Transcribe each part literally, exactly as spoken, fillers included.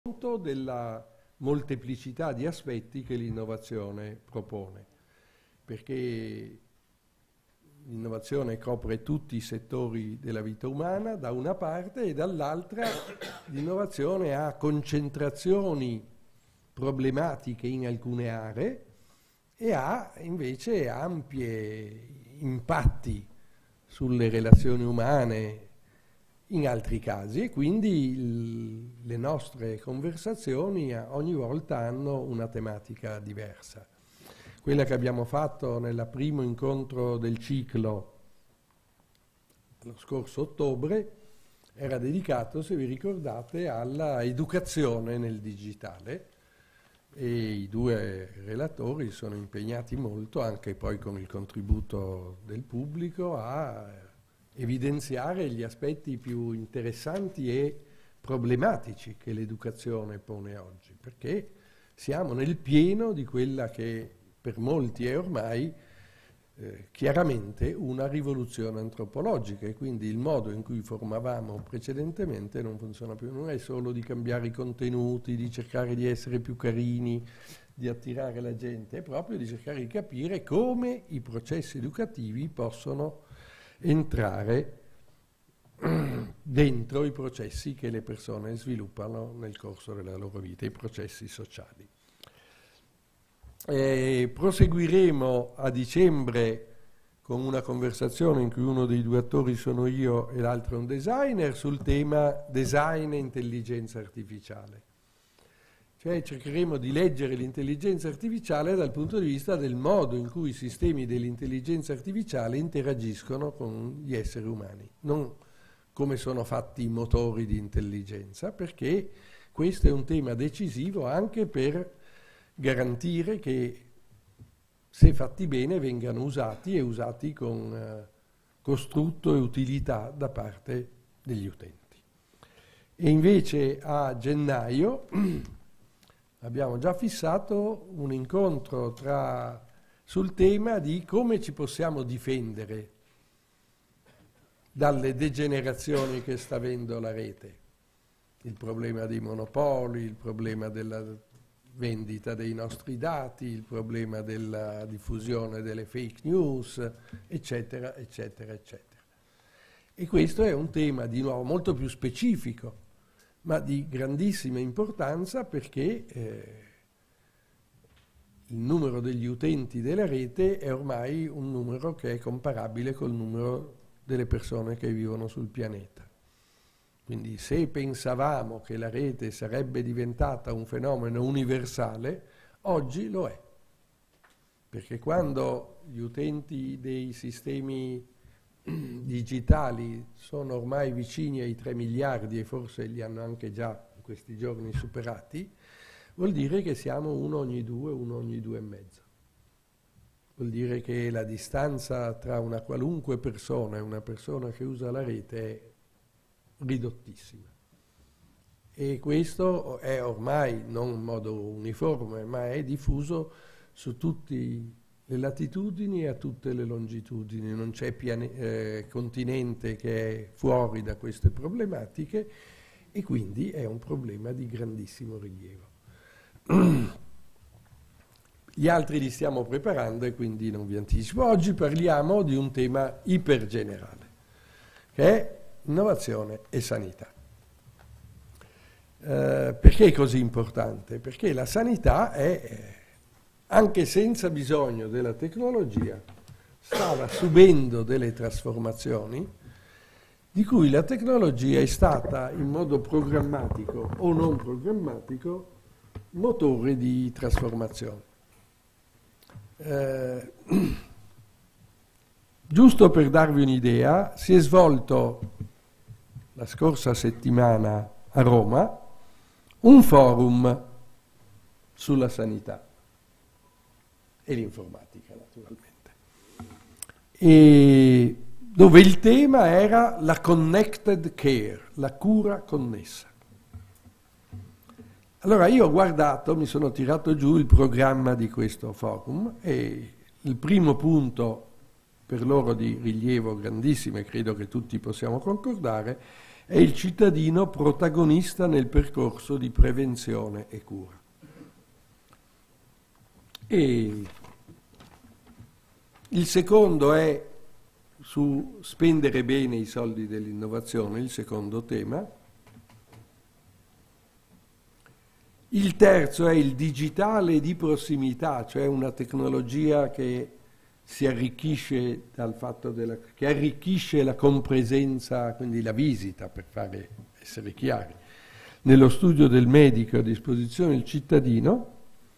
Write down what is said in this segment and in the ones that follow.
conto della molteplicità di aspetti che l'innovazione propone, perché l'innovazione copre tutti i settori della vita umana da una parte e dall'altra l'innovazione ha concentrazioni problematiche in alcune aree e ha invece ampie impatti sulle relazioni umane in altri casi, e quindi il, le nostre conversazioni ogni volta hanno una tematica diversa. Quella che abbiamo fatto nel primo incontro del ciclo lo scorso ottobre era dedicato, se vi ricordate, alla educazione nel digitale, e i due relatori sono impegnati molto, anche poi con il contributo del pubblico, a evidenziare gli aspetti più interessanti e problematici che l'educazione pone oggi, perché siamo nel pieno di quella che per molti è ormai eh, chiaramente una rivoluzione antropologica, e quindi il modo in cui formavamo precedentemente non funziona più. Non è solo di cambiare i contenuti, di cercare di essere più carini, di attirare la gente, è proprio di cercare di capire come i processi educativi possono entrare dentro i processi che le persone sviluppano nel corso della loro vita, i processi sociali. E proseguiremo a dicembre con una conversazione in cui uno dei due attori sono io e l'altro un designer sul tema design e intelligenza artificiale. Cioè cercheremo di leggere l'intelligenza artificiale dal punto di vista del modo in cui i sistemi dell'intelligenza artificiale interagiscono con gli esseri umani, non come sono fatti i motori di intelligenza, perché questo è un tema decisivo anche per garantire che, se fatti bene, vengano usati e usati con eh, costrutto e utilità da parte degli utenti. E invece a gennaio abbiamo già fissato un incontro tra, sul tema di come ci possiamo difendere dalle degenerazioni che sta avendo la rete, il problema dei monopoli, il problema della vendita dei nostri dati, il problema della diffusione delle fake news, eccetera, eccetera, eccetera. E questo è un tema, di nuovo, molto più specifico, ma di grandissima importanza, perché eh, il numero degli utenti della rete è ormai un numero che è comparabile col numero delle persone che vivono sul pianeta. Quindi se pensavamo che la rete sarebbe diventata un fenomeno universale, oggi lo è. Perché quando gli utenti dei sistemi digitali sono ormai vicini ai tre miliardi e forse li hanno anche già in questi giorni superati, vuol dire che siamo uno ogni due, uno ogni due e mezzo. Vuol dire che la distanza tra una qualunque persona e una persona che usa la rete è ridottissima. E questo è ormai non in modo uniforme, ma è diffuso su tutti le latitudini e a tutte le longitudini. Non c'è eh, continente che è fuori da queste problematiche, e quindi è un problema di grandissimo rilievo. Gli altri li stiamo preparando e quindi non vi anticipo. Oggi parliamo di un tema ipergenerale, che è innovazione e sanità. Eh, perché è così importante? Perché la sanità è, anche senza bisogno della tecnologia, stava subendo delle trasformazioni di cui la tecnologia è stata, in modo programmatico o non programmatico, motore di trasformazione. Eh, giusto per darvi un'idea, si è svolto la scorsa settimana a Roma un forum sulla sanità e l'informatica, naturalmente, e dove il tema era la connected care, la cura connessa. Allora io ho guardato, mi sono tirato giù il programma di questo forum, e il primo punto per loro di rilievo grandissimo, e credo che tutti possiamo concordare, è il cittadino protagonista nel percorso di prevenzione e cura. E il secondo è su spendere bene i soldi dell'innovazione, il secondo tema. Il terzo è il digitale di prossimità, cioè una tecnologia che si arricchisce dal fatto della, che arricchisce la compresenza, quindi la visita, per fare, essere chiari, nello studio del medico a disposizione del cittadino.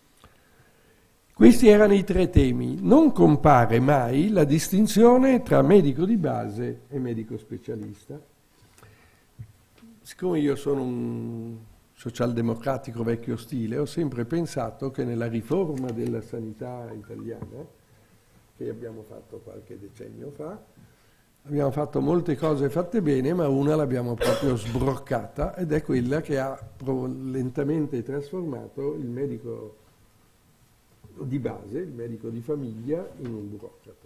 Questi erano i tre temi. Non compare mai la distinzione tra medico di base e medico specialista. Siccome io sono un socialdemocratico vecchio stile, ho sempre pensato che nella riforma della sanità italiana, che abbiamo fatto qualche decennio fa, abbiamo fatto molte cose fatte bene, ma una l'abbiamo proprio sbroccata, ed è quella che ha lentamente trasformato il medico di base, il medico di famiglia, in un burocrate.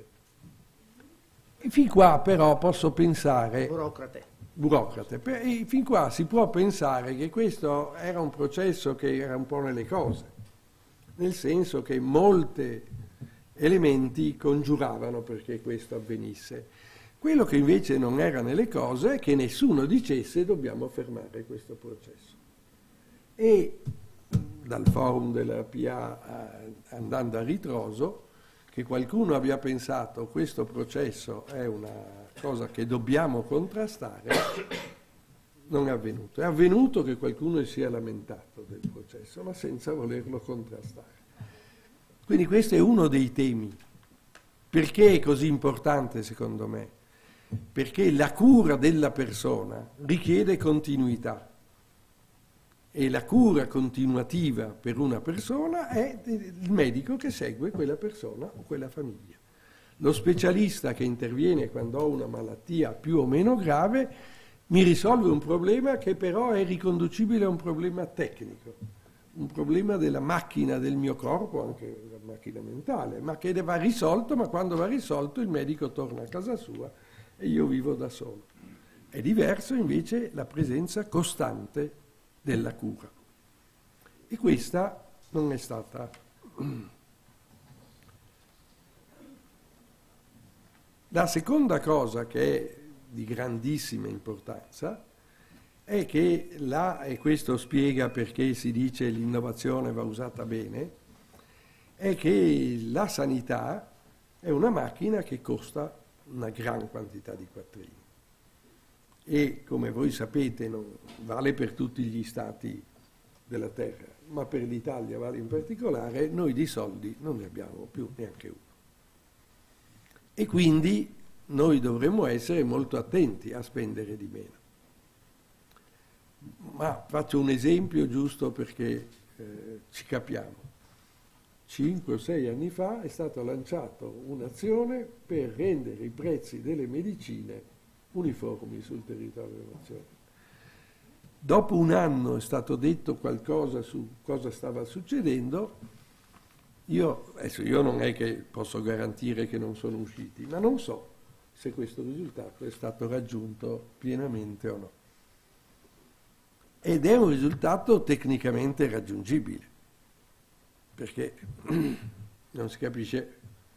E fin qua però posso pensare... Burocrate. Burocrate. E fin qua si può pensare che questo era un processo che era un po' nelle cose, nel senso che molti elementi congiuravano perché questo avvenisse. Quello che invece non era nelle cose è che nessuno dicesse dobbiamo fermare questo processo. E dal forum della P A eh, andando a ritroso, che qualcuno abbia pensato questo processo è una cosa che dobbiamo contrastare, non è avvenuto. È avvenuto che qualcuno si sia lamentato del processo, ma senza volerlo contrastare. Quindi questo è uno dei temi. Perché è così importante secondo me? Perché la cura della persona richiede continuità. E la cura continuativa per una persona è il medico che segue quella persona o quella famiglia. Lo specialista che interviene quando ho una malattia più o meno grave mi risolve un problema che però è riconducibile a un problema tecnico, un problema della macchina del mio corpo, anche la macchina mentale, ma che va risolto, ma quando va risolto il medico torna a casa sua e io vivo da solo. È diverso invece la presenza costante della cura. E questa non è stata... La seconda cosa che è di grandissima importanza è che là, e questo spiega perché si dice l'innovazione va usata bene, è che la sanità è una macchina che costa una gran quantità di quattrini. E come voi sapete non vale per tutti gli stati della terra, ma per l'Italia vale in particolare, noi di soldi non ne abbiamo più neanche uno. E quindi noi dovremmo essere molto attenti a spendere di meno. Ma faccio un esempio giusto perché eh, ci capiamo. Cinque o sei anni fa è stata lanciata un'azione per rendere i prezzi delle medicine uniformi sul territorio nazionale. Dopo un anno è stato detto qualcosa su cosa stava succedendo. Io, adesso io non è che posso garantire che non sono usciti, ma non so se questo risultato è stato raggiunto pienamente o no. Ed è un risultato tecnicamente raggiungibile, perché non si capisce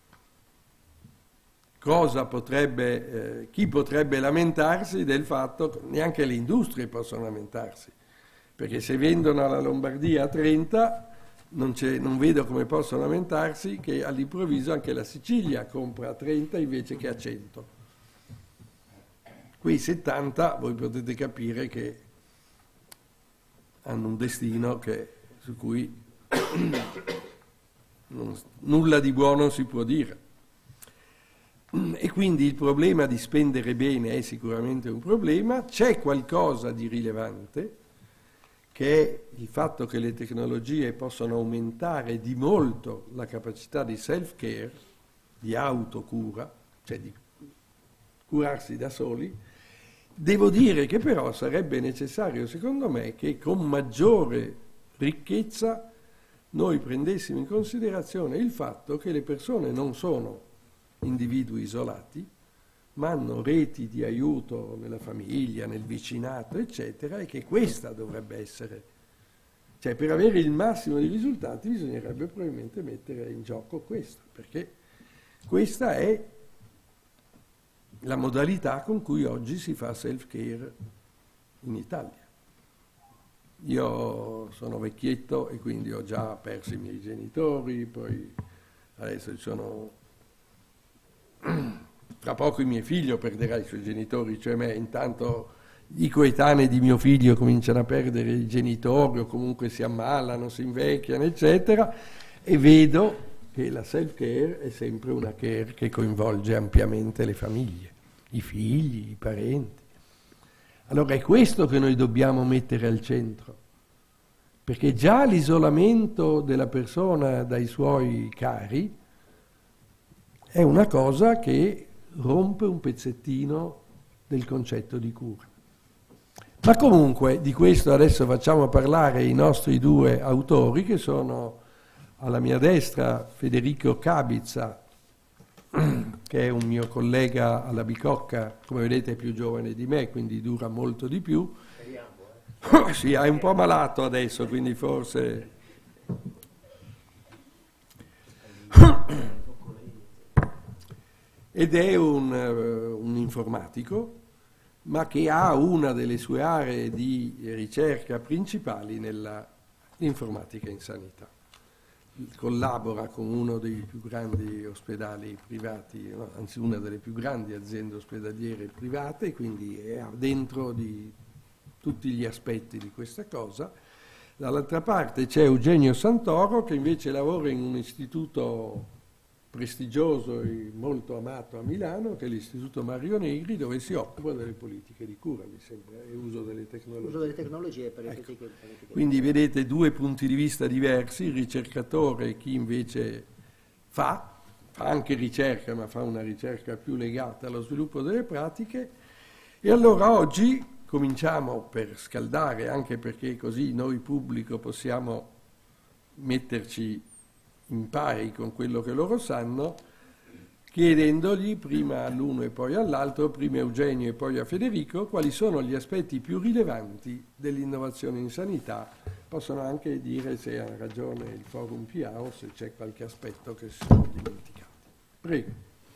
cosa potrebbe, eh, chi potrebbe lamentarsi del fatto che neanche le industrie possono lamentarsi, perché se vendono alla Lombardia a trenta non, non vedo come possono lamentarsi che all'improvviso anche la Sicilia compra a trenta invece che a cento. Quei settanta voi potete capire che hanno un destino che, su cui non, nulla di buono si può dire. E quindi il problema di spendere bene è sicuramente un problema. C'è qualcosa di rilevante, che è il fatto che le tecnologie possono aumentare di molto la capacità di self-care, di autocura, cioè di curarsi da soli. Devo dire che però sarebbe necessario, secondo me, che con maggiore ricchezza noi prendessimo in considerazione il fatto che le persone non sono individui isolati, ma hanno reti di aiuto nella famiglia, nel vicinato, eccetera, e che questa dovrebbe essere. Cioè, per avere il massimo di risultati bisognerebbe probabilmente mettere in gioco questo, perché questa è la modalità con cui oggi si fa self-care in Italia. Io sono vecchietto e quindi ho già perso i miei genitori, poi adesso ci sono... Tra poco il mio figlio perderà i suoi genitori, cioè me, intanto i coetanei di mio figlio cominciano a perdere i genitori o comunque si ammalano, si invecchiano, eccetera, e vedo che la self-care è sempre una care che coinvolge ampiamente le famiglie, i figli, i parenti. Allora è questo che noi dobbiamo mettere al centro, perché già l'isolamento della persona dai suoi cari è una cosa che rompe un pezzettino del concetto di cura. Ma comunque di questo adesso facciamo parlare i nostri due autori, che sono alla mia destra Federico Cabizza, che è un mio collega alla Bicocca, come vedete è più giovane di me, quindi dura molto di più. Eh? Sì, è un po' malato adesso, quindi forse... Ed è un, uh, un informatico, ma che ha una delle sue aree di ricerca principali nell'informatica in sanità. Collabora con uno dei più grandi ospedali privati, no, anzi una delle più grandi aziende ospedaliere private, quindi è dentro di tutti gli aspetti di questa cosa. Dall'altra parte c'è Eugenio Santoro, che invece lavora in un istituto prestigioso e molto amato a Milano, che è l'Istituto Mario Negri, dove si occupa delle politiche di cura, mi sembra, e uso delle tecnologie. Uso delle tecnologie per le ecco. politiche, per le politiche. Quindi vedete due punti di vista diversi, il ricercatore e chi invece fa, fa anche ricerca, ma fa una ricerca più legata allo sviluppo delle pratiche. E allora oggi cominciamo per scaldare, anche perché così noi pubblico possiamo metterci in pari con quello che loro sanno, chiedendogli prima all'uno e poi all'altro, prima a Eugenio e poi a Federico, quali sono gli aspetti più rilevanti dell'innovazione in sanità. Possono anche dire se ha ragione il Forum P A o se c'è qualche aspetto che si sono dimenticati. Prego.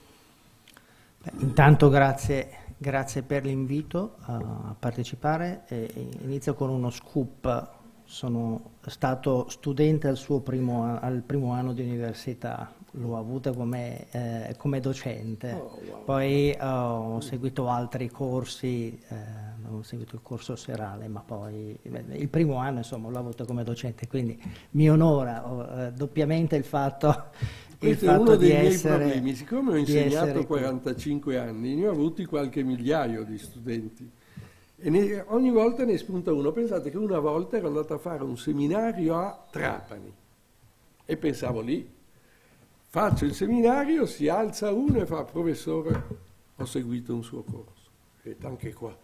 Beh, intanto grazie, grazie per l'invito a partecipare. E inizio con uno scoop. Sono stato studente al suo primo, al primo anno di università, l'ho avuta come, eh, come docente, oh, wow. Poi uh, ho seguito altri corsi, eh, ho seguito il corso serale, ma poi il primo anno insomma l'ho avuto come docente, quindi mi onora oh, eh, doppiamente il fatto, Questo il è fatto uno di dei essere, miei problemi, siccome ho insegnato qui. quarantacinque anni, ne ho avuti qualche migliaio di studenti. E ne, ogni volta ne spunta uno. Pensate che una volta ero andato a fare un seminario a Trapani e pensavo lì, faccio il seminario, si alza uno e fa: professore, ho seguito un suo corso. E anche qua.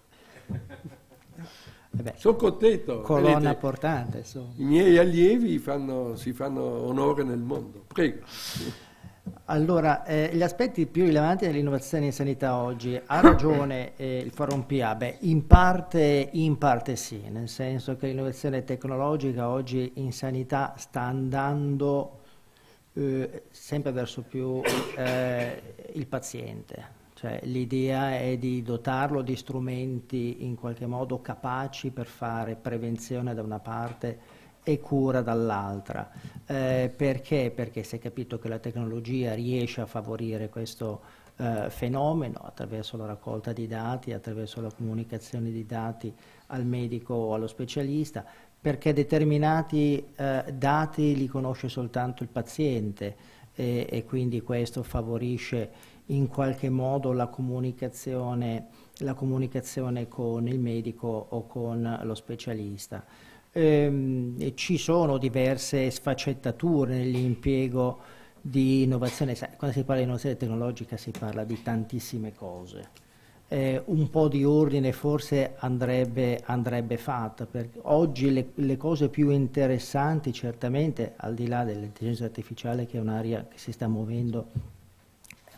Eh beh, sono contento. Colonna vedete, portante, insomma. I miei allievi fanno, si fanno onore nel mondo. Prego. Allora, eh, gli aspetti più rilevanti dell'innovazione in sanità oggi, ha ragione eh, il Forum P A? Beh, in parte, in parte sì, nel senso che l'innovazione tecnologica oggi in sanità sta andando eh, sempre verso più eh, il paziente. Cioè, l'idea è di dotarlo di strumenti in qualche modo capaci per fare prevenzione da una parte e cura dall'altra. Eh, perché? Perché si è capito che la tecnologia riesce a favorire questo eh, fenomeno attraverso la raccolta di dati, attraverso la comunicazione di dati al medico o allo specialista, perché determinati eh, dati li conosce soltanto il paziente e, e quindi questo favorisce in qualche modo la comunicazione, la comunicazione con il medico o con lo specialista. Ehm, e ci sono diverse sfaccettature nell'impiego di innovazione. Quando si parla di innovazione tecnologica si parla di tantissime cose. Eh, un po' di ordine forse andrebbe, andrebbe fatta, perché oggi le, le cose più interessanti certamente, al di là dell'intelligenza artificiale che è un'area che si sta muovendo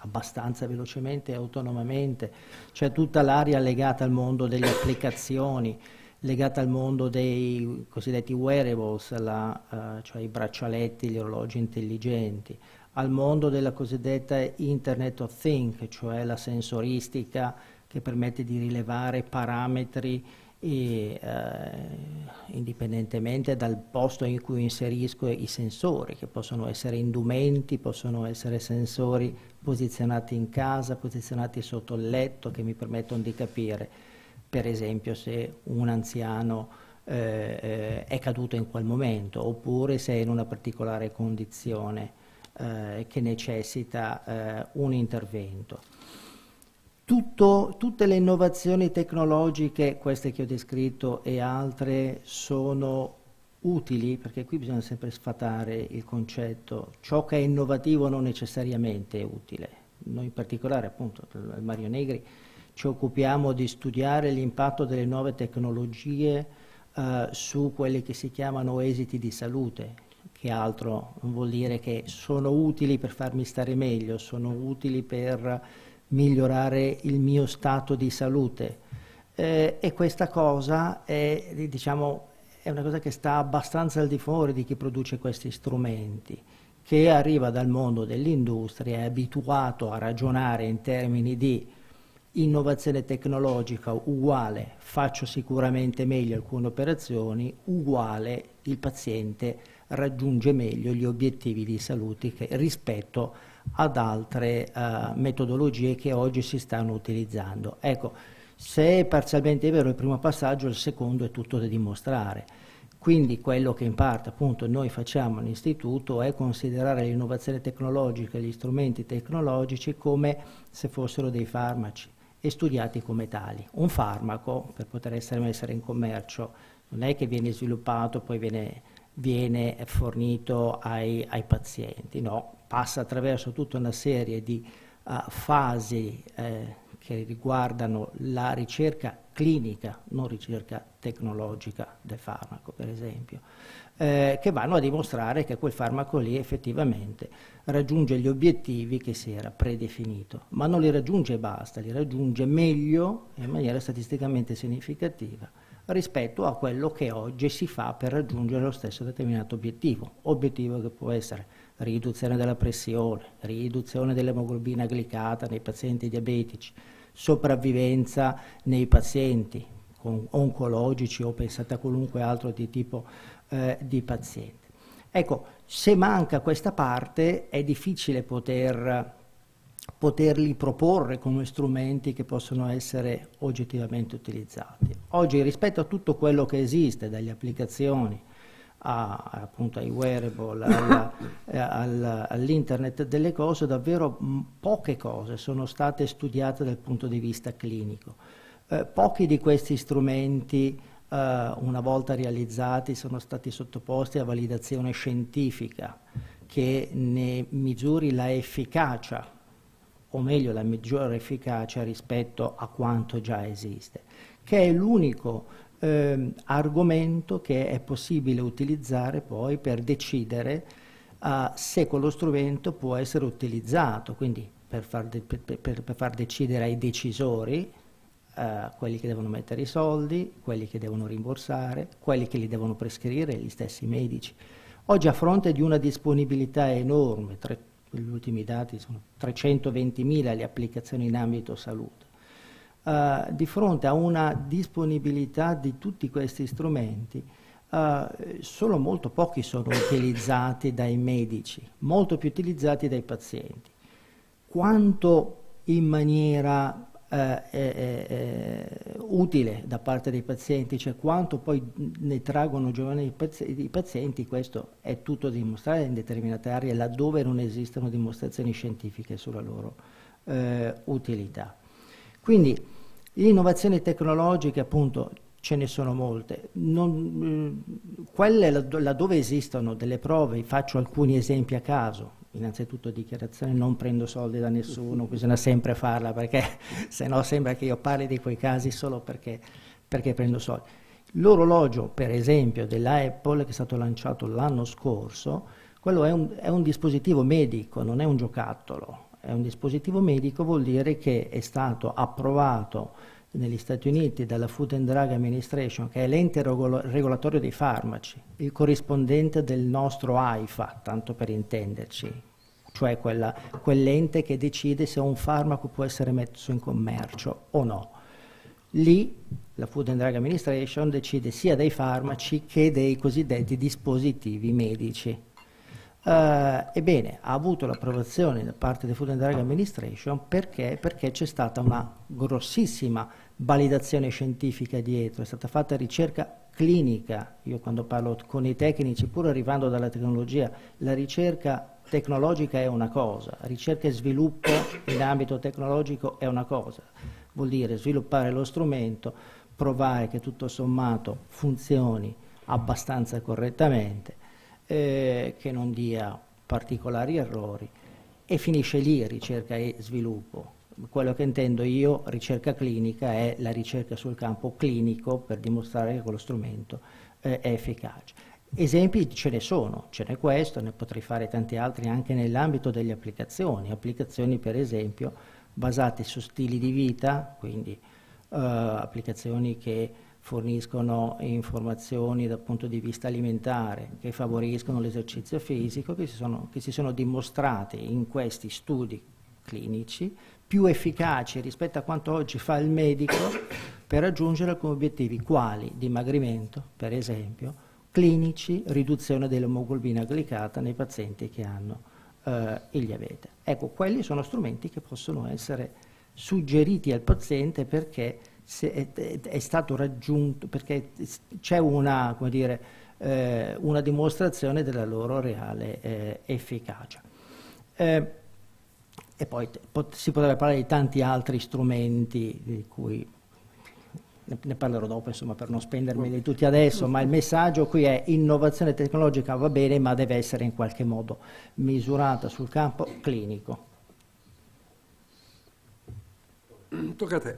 abbastanza velocemente e autonomamente. C'è tutta l'area legata al mondo delle applicazioni, legata al mondo dei cosiddetti wearables, la, uh, cioè i braccialetti, gli orologi intelligenti, al mondo della cosiddetta Internet of Things, cioè la sensoristica che permette di rilevare parametri e, eh, indipendentemente dal posto in cui inserisco i sensori, che possono essere indumenti, possono essere sensori posizionati in casa, posizionati sotto il letto, che mi permettono di capire, per esempio, se un anziano eh, eh, è caduto in quel momento, oppure se è in una particolare condizione eh, che necessita eh, un intervento. Tutto, tutte le innovazioni tecnologiche, queste che ho descritto e altre, sono utili, perché qui bisogna sempre sfatare il concetto: ciò che è innovativo non necessariamente è utile. Noi in particolare, appunto, al Mario Negri ci occupiamo di studiare l'impatto delle nuove tecnologie eh, su quelli che si chiamano esiti di salute, che altro non vuol dire che sono utili per farmi stare meglio, sono utili per migliorare il mio stato di salute, eh, e questa cosa è, diciamo, è una cosa che sta abbastanza al di fuori di chi produce questi strumenti, che arriva dal mondo dell'industria, è abituato a ragionare in termini di innovazione tecnologica uguale faccio sicuramente meglio alcune operazioni, uguale il paziente raggiunge meglio gli obiettivi di salute che, rispetto ad altre uh, metodologie che oggi si stanno utilizzando. Ecco, se è parzialmente vero il primo passaggio, il secondo è tutto da dimostrare. Quindi quello che in parte appunto noi facciamo all'istituto è considerare l'innovazione tecnologica e gli strumenti tecnologici come se fossero dei farmaci e studiati come tali. Un farmaco, per poter essere messo in commercio, non è che viene sviluppato poi viene, viene fornito ai, ai pazienti, no, passa attraverso tutta una serie di uh, fasi eh, che riguardano la ricerca clinica, non ricerca tecnologica del farmaco, per esempio, eh, che vanno a dimostrare che quel farmaco lì effettivamente raggiunge gli obiettivi che si era predefinito, ma non li raggiunge e basta, li raggiunge meglio e in maniera statisticamente significativa rispetto a quello che oggi si fa per raggiungere lo stesso determinato obiettivo, obiettivo che può essere riduzione della pressione, riduzione dell'emoglobina glicata nei pazienti diabetici, sopravvivenza nei pazienti con oncologici o pensate a qualunque altro di tipo eh, di paziente. Ecco, se manca questa parte è difficile poter, poterli proporre come strumenti che possono essere oggettivamente utilizzati. Oggi, rispetto a tutto quello che esiste, dalle applicazioni a, appunto ai wearable, alla, al, all'internet delle cose, davvero mh, poche cose sono state studiate dal punto di vista clinico. Eh, pochi di questi strumenti, eh, una volta realizzati, sono stati sottoposti a validazione scientifica che ne misuri la efficacia, o meglio la maggiore efficacia rispetto a quanto già esiste, che è l'unico Eh, argomento che è possibile utilizzare poi per decidere uh, se quello strumento può essere utilizzato, quindi per far, de per, per, per far decidere ai decisori, uh, quelli che devono mettere i soldi, quelli che devono rimborsare, quelli che li devono prescrivere, gli stessi medici. Oggi, a fronte di una disponibilità enorme, tre, gli ultimi dati sono trecentoventimila le applicazioni in ambito salute, Uh, di fronte a una disponibilità di tutti questi strumenti, uh, solo molto pochi sono utilizzati dai medici, molto più utilizzati dai pazienti. Quanto in maniera uh, è, è, è utile da parte dei pazienti, cioè quanto poi ne traggono giovani i pazienti, i pazienti, questo è tutto da dimostrare in determinate aree laddove non esistono dimostrazioni scientifiche sulla loro uh, utilità. Quindi le innovazioni tecnologiche, appunto, ce ne sono molte. Non, eh, quelle laddove esistono delle prove, faccio alcuni esempi a caso. Innanzitutto dichiarazione: non prendo soldi da nessuno, bisogna sempre farla, perché se no sembra che io parli di quei casi solo perché, perché prendo soldi. L'orologio, per esempio, della Apple, che è stato lanciato l'anno scorso, quello è un, è un dispositivo medico, non è un giocattolo. è un dispositivo medico, vuol dire che è stato approvato negli Stati Uniti dalla Food and Drug Administration, che è l'ente regolatorio dei farmaci, il corrispondente del nostro AIFA, tanto per intenderci, cioè quella, quell'ente che decide se un farmaco può essere messo in commercio o no. Lì la Food and Drug Administration decide sia dei farmaci che dei cosiddetti dispositivi medici. Uh, ebbene, ha avuto l'approvazione da parte del Food and Drug Administration perché, perché c'è stata una grossissima validazione scientifica dietro, è stata fatta ricerca clinica. Io quando parlo con i tecnici, pur arrivando dalla tecnologia, la ricerca tecnologica è una cosa, ricerca e sviluppo in ambito tecnologico è una cosa, vuol dire sviluppare lo strumento, provare che tutto sommato funzioni abbastanza correttamente, Eh, che non dia particolari errori, e finisce lì ricerca e sviluppo. Quello che intendo io, ricerca clinica, è la ricerca sul campo clinico per dimostrare che quello strumento eh, è efficace. Esempi ce ne sono, ce n'è questo, ne potrei fare tanti altri anche nell'ambito delle applicazioni, applicazioni per esempio basate su stili di vita, quindi eh, applicazioni che forniscono informazioni dal punto di vista alimentare, che favoriscono l'esercizio fisico, che si sono, che si sono dimostrate in questi studi clinici più efficaci rispetto a quanto oggi fa il medico per raggiungere alcuni obiettivi, quali dimagrimento, per esempio, clinici, riduzione dell'emoglobina glicata nei pazienti che hanno eh, il diabete. Ecco, quelli sono strumenti che possono essere suggeriti al paziente perché se è, è, è stato raggiunto, perché c'è una, come dire, eh, una dimostrazione della loro reale eh, efficacia. Eh, e poi pot, si potrebbe parlare di tanti altri strumenti di cui ne, ne parlerò dopo, insomma, per non spendermi di tutti adesso, ma il messaggio qui è: innovazione tecnologica va bene, ma deve essere in qualche modo misurata sul campo clinico. Tocca a te.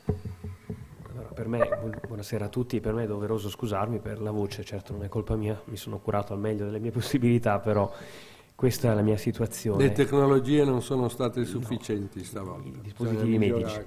Allora, per me, buonasera a tutti, per me è doveroso scusarmi per la voce, certo non è colpa mia, mi sono curato al meglio delle mie possibilità, però questa è la mia situazione. Le tecnologie non sono state sufficienti, no, stavolta. I dispositivi medici.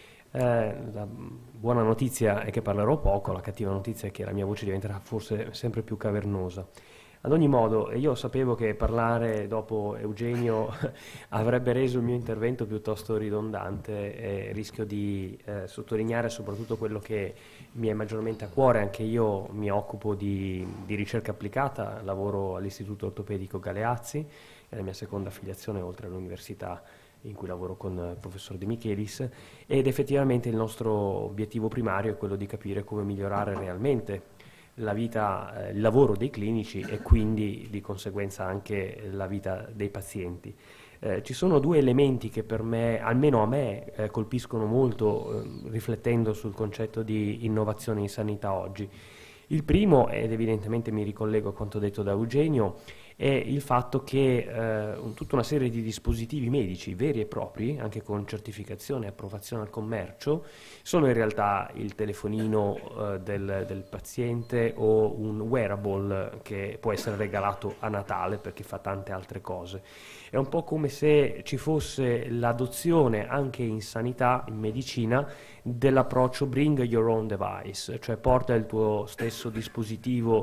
Eh, la buona notizia è che parlerò poco, la cattiva notizia è che la mia voce diventerà forse sempre più cavernosa. Ad ogni modo, io sapevo che parlare dopo Eugenio avrebbe reso il mio intervento piuttosto ridondante e rischio di eh, sottolineare soprattutto quello che mi è maggiormente a cuore. Anche io mi occupo di, di ricerca applicata, lavoro all'Istituto Ortopedico Galeazzi, è la mia seconda affiliazione oltre all'università in cui lavoro con il professor De Michelis, ed effettivamente il nostro obiettivo primario è quello di capire come migliorare realmente la vita, eh, il lavoro dei clinici e quindi di conseguenza anche la vita dei pazienti. Eh, ci sono due elementi che per me, almeno a me, eh, colpiscono molto eh, riflettendo sul concetto di innovazione in sanità oggi. Il primo, ed evidentemente mi ricollego a quanto detto da Eugenio, è il fatto che eh, tutta una serie di dispositivi medici veri e propri, anche con certificazione e approvazione al commercio, sono in realtà il telefonino eh, del, del paziente o un wearable che può essere regalato a Natale perché fa tante altre cose. È un po' come se ci fosse l'adozione anche in sanità, in medicina, dell'approccio bring your own device, cioè porta il tuo stesso dispositivo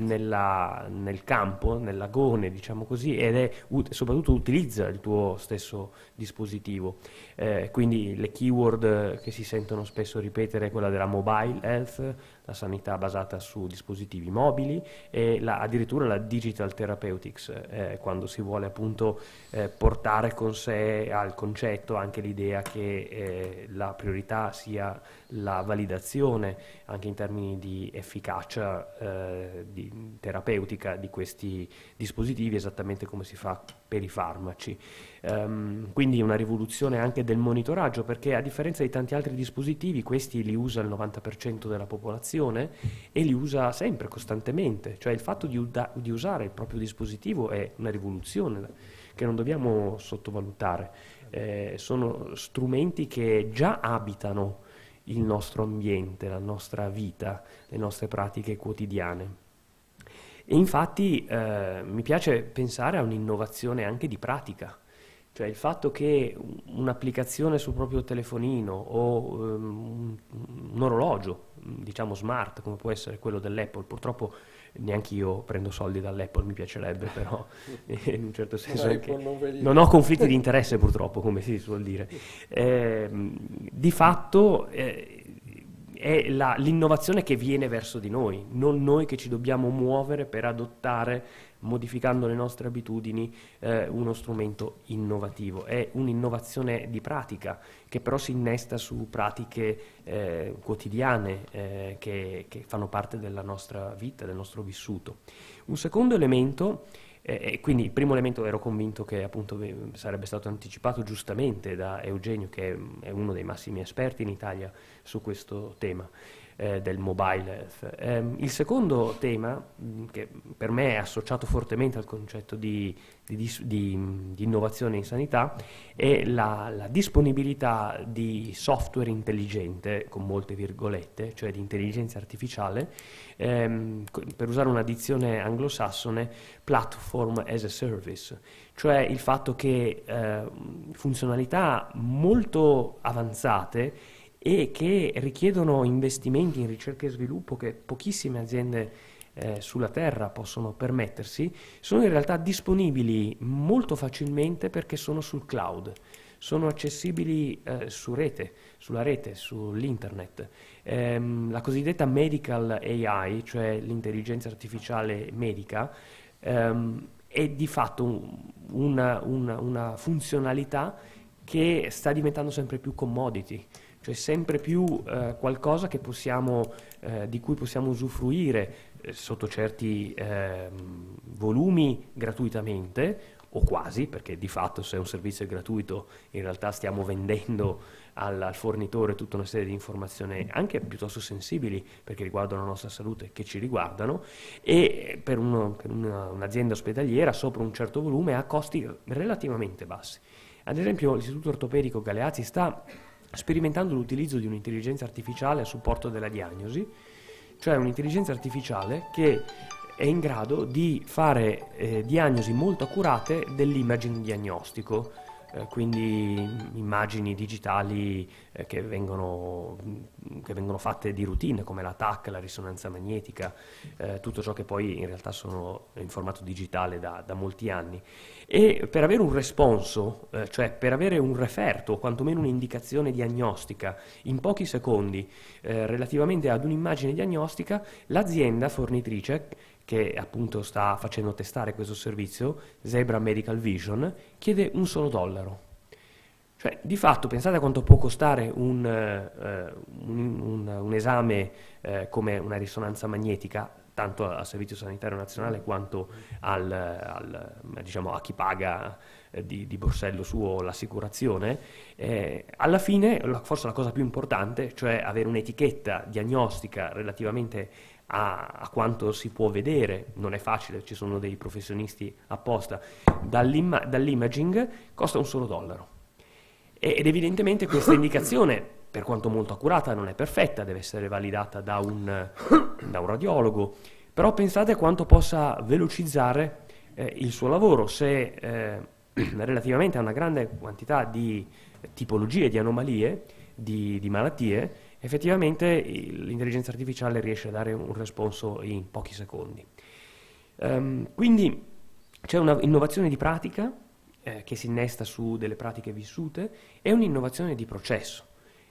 nella, nel campo, nell'agone, diciamo così, ed è soprattutto utilizza il tuo stesso dispositivo. Eh, quindi le keyword che si sentono spesso ripetere è quella della mobile health, la sanità basata su dispositivi mobili, e la, addirittura la digital therapeutics, eh, quando si vuole appunto eh, portare con sé al concetto anche l'idea che eh, la priorità sia la validazione anche in termini di efficacia eh, di, terapeutica di questi dispositivi, esattamente come si fa per i farmaci. Um, quindi una rivoluzione anche del monitoraggio, perché a differenza di tanti altri dispositivi questi li usa il novanta per cento della popolazione e li usa sempre, costantemente, cioè il fatto di, uda- di usare il proprio dispositivo è una rivoluzione che non dobbiamo sottovalutare. Eh, sono strumenti che già abitano il nostro ambiente, la nostra vita, le nostre pratiche quotidiane. E infatti eh, mi piace pensare a un'innovazione anche di pratica, Cioè il fatto che un'applicazione sul proprio telefonino o um, un, un orologio, diciamo smart, come può essere quello dell'Apple, purtroppo neanche io prendo soldi dall'Apple, mi piacerebbe, però in un certo senso anche non, non ho conflitti di interesse purtroppo, come si suol dire. Eh, di fatto eh, è la, l'innovazione che viene verso di noi, non noi che ci dobbiamo muovere per adottare, modificando le nostre abitudini, eh, uno strumento innovativo. È un'innovazione di pratica che però si innesta su pratiche eh, quotidiane eh, che, che fanno parte della nostra vita, del nostro vissuto. Un secondo elemento, eh, quindi il primo elemento ero convinto che appunto sarebbe stato anticipato giustamente da Eugenio, che è uno dei massimi esperti in Italia su questo tema eh, del mobile health. Eh, il secondo tema, mh, che per me è associato fortemente al concetto di, di, di, di, di innovazione in sanità, è la, la disponibilità di software intelligente, con molte virgolette, cioè di intelligenza artificiale, ehm, per usare una dizione anglosassone, platform as a service, cioè il fatto che eh, funzionalità molto avanzate e che richiedono investimenti in ricerca e sviluppo che pochissime aziende eh, sulla Terra possono permettersi, sono in realtà disponibili molto facilmente perché sono sul cloud, sono accessibili eh, su rete, sulla rete, sull'internet. Ehm, la cosiddetta medical A I, cioè l'intelligenza artificiale medica, ehm, è di fatto una, una, una funzionalità che sta diventando sempre più commodity, cioè sempre più eh, qualcosa che possiamo, eh, di cui possiamo usufruire eh, sotto certi eh, volumi gratuitamente, o quasi, perché di fatto se un servizio è gratuito in realtà stiamo vendendo al, al fornitore tutta una serie di informazioni anche piuttosto sensibili perché riguardano la nostra salute, che ci riguardano, e per, uno, per una, un'azienda ospedaliera sopra un certo volume a costi relativamente bassi. Ad esempio l'Istituto Ortopedico Galeazzi sta sperimentando l'utilizzo di un'intelligenza artificiale a supporto della diagnosi, cioè un'intelligenza artificiale che è in grado di fare eh, diagnosi molto accurate dell'imaging diagnostico, eh, quindi immagini digitali eh, che, vengono, che vengono fatte di routine, come la T A C, la risonanza magnetica, eh, tutto ciò che poi in realtà sono in formato digitale da, da molti anni. E per avere un responso, eh, cioè per avere un referto o quantomeno un'indicazione diagnostica in pochi secondi eh, relativamente ad un'immagine diagnostica, l'azienda fornitrice che appunto sta facendo testare questo servizio, Zebra Medical Vision, chiede un solo dollaro. Cioè, di fatto, pensate a quanto può costare un, uh, un, un, un esame uh, come una risonanza magnetica, tanto al Servizio Sanitario Nazionale quanto al, al, diciamo, a chi paga eh, di, di borsello suo l'assicurazione. Eh, alla fine, forse la cosa più importante, cioè avere un'etichetta diagnostica relativamente a, a quanto si può vedere, non è facile, ci sono dei professionisti apposta, dall'ima- dall'imaging costa un solo dollaro. Ed evidentemente questa indicazione, per quanto molto accurata, non è perfetta, deve essere validata da un, da un radiologo, però pensate a quanto possa velocizzare eh, il suo lavoro se eh, relativamente a una grande quantità di tipologie, di anomalie, di, di malattie, effettivamente l'intelligenza artificiale riesce a dare un responso in pochi secondi. Um, quindi c'è una innovazione di pratica eh, che si innesta su delle pratiche vissute e un'innovazione di processo.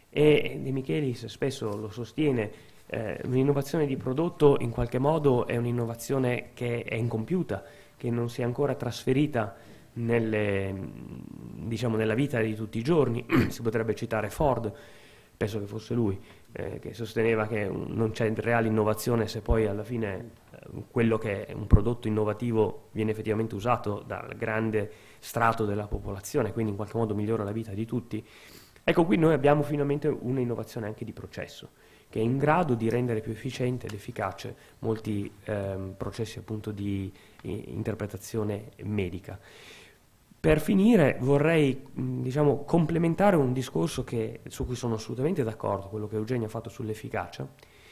E De Michelis spesso lo sostiene, eh, un'innovazione di prodotto in qualche modo è un'innovazione che è incompiuta, che non si è ancora trasferita nelle, diciamo, nella vita di tutti i giorni. Si potrebbe citare Ford, penso che fosse lui, eh, che sosteneva che non c'è reale innovazione se poi alla fine eh, quello che è un prodotto innovativo viene effettivamente usato dal grande strato della popolazione, quindi in qualche modo migliora la vita di tutti. Ecco, qui noi abbiamo finalmente un'innovazione anche di processo, che è in grado di rendere più efficiente ed efficace molti ehm, processi appunto di eh, interpretazione medica. Per finire vorrei mh, diciamo, complementare un discorso che, su cui sono assolutamente d'accordo, quello che Eugenio ha fatto sull'efficacia.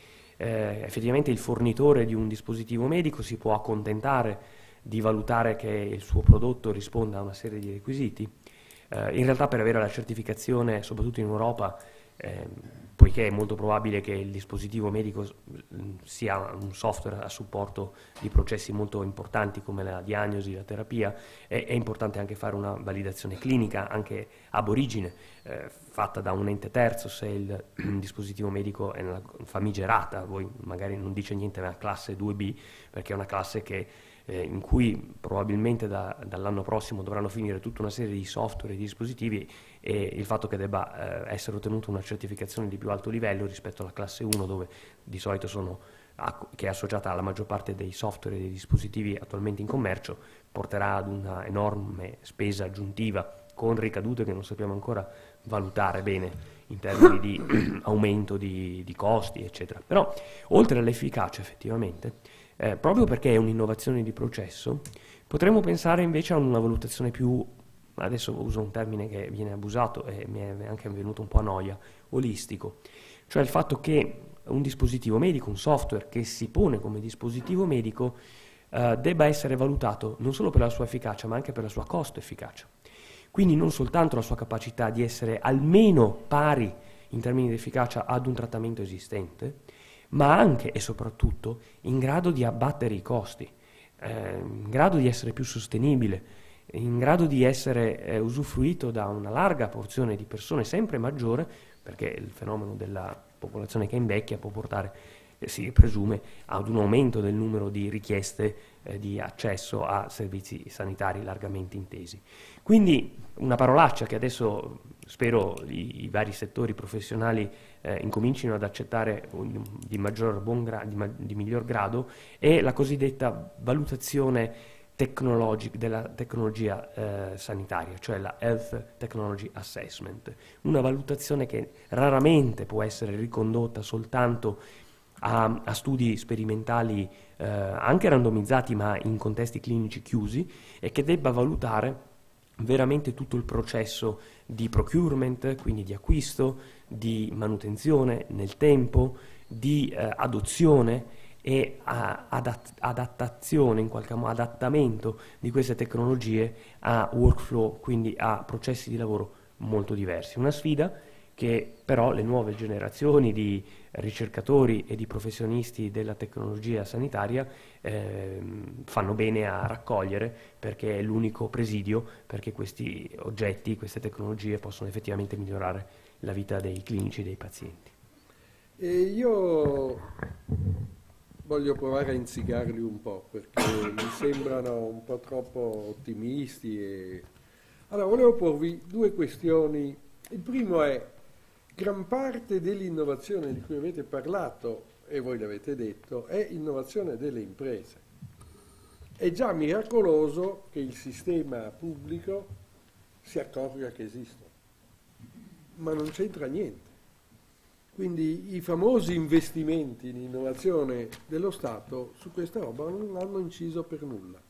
Eh, effettivamente il fornitore di un dispositivo medico si può accontentare di valutare che il suo prodotto risponda a una serie di requisiti, Eh, in realtà per avere la certificazione, soprattutto in Europa, eh, poiché è molto probabile che il dispositivo medico sia un software a supporto di processi molto importanti come la diagnosi, la terapia, è, è importante anche fare una validazione clinica, anche ab origine, eh, fatta da un ente terzo se il, il dispositivo medico è nella famigerata, voi magari non dice niente, ma classe due B, perché è una classe che Eh, in cui probabilmente da, dall'anno prossimo dovranno finire tutta una serie di software e di dispositivi, e il fatto che debba eh, essere ottenuta una certificazione di più alto livello rispetto alla classe uno, dove di solito sono, che è associata alla maggior parte dei software e dei dispositivi attualmente in commercio, porterà ad una enorme spesa aggiuntiva con ricadute che non sappiamo ancora valutare bene in termini di aumento di, di costi, eccetera. Però oltre all'efficacia effettivamente, Eh, proprio perché è un'innovazione di processo, potremmo pensare invece a una valutazione più, adesso uso un termine che viene abusato e mi è anche venuto un po' a noia, olistico, cioè il fatto che un dispositivo medico, un software che si pone come dispositivo medico, eh, debba essere valutato non solo per la sua efficacia ma anche per la sua costo-efficacia. Quindi non soltanto la sua capacità di essere almeno pari in termini di efficacia ad un trattamento esistente, ma anche e soprattutto in grado di abbattere i costi, eh, in grado di essere più sostenibile, in grado di essere eh, usufruito da una larga porzione di persone, sempre maggiore, perché il fenomeno della popolazione che invecchia può portare, eh, si presume, ad un aumento del numero di richieste eh, di accesso a servizi sanitari largamente intesi. Quindi una parolaccia che adesso spero i, i vari settori professionali eh, incomincino ad accettare un, di, maggior buon gra- di, ma- di miglior grado, è la cosiddetta valutazione tecnologica della tecnologia eh, sanitaria, cioè la Health Technology Assessment, una valutazione che raramente può essere ricondotta soltanto a, a studi sperimentali eh, anche randomizzati ma in contesti clinici chiusi, e che debba valutare veramente tutto il processo di procurement, quindi di acquisto, di manutenzione nel tempo, di eh, adozione e a, adatt- adattazione, in qualche modo adattamento di queste tecnologie a workflow, quindi a processi di lavoro molto diversi. Una sfida che però le nuove generazioni di ricercatori e di professionisti della tecnologia sanitaria eh, fanno bene a raccogliere, perché è l'unico presidio perché questi oggetti, queste tecnologie possono effettivamente migliorare la vita dei clinici e dei pazienti. E io voglio provare a insigarli un po', perché mi sembrano un po' troppo ottimisti. E... Allora, volevo porvi due questioni. Il primo è: gran parte dell'innovazione di cui avete parlato, e voi l'avete detto, è innovazione delle imprese. È già miracoloso che il sistema pubblico si accorga che esistono, ma non c'entra niente. Quindi i famosi investimenti in innovazione dello Stato su questa roba non hanno inciso per nulla.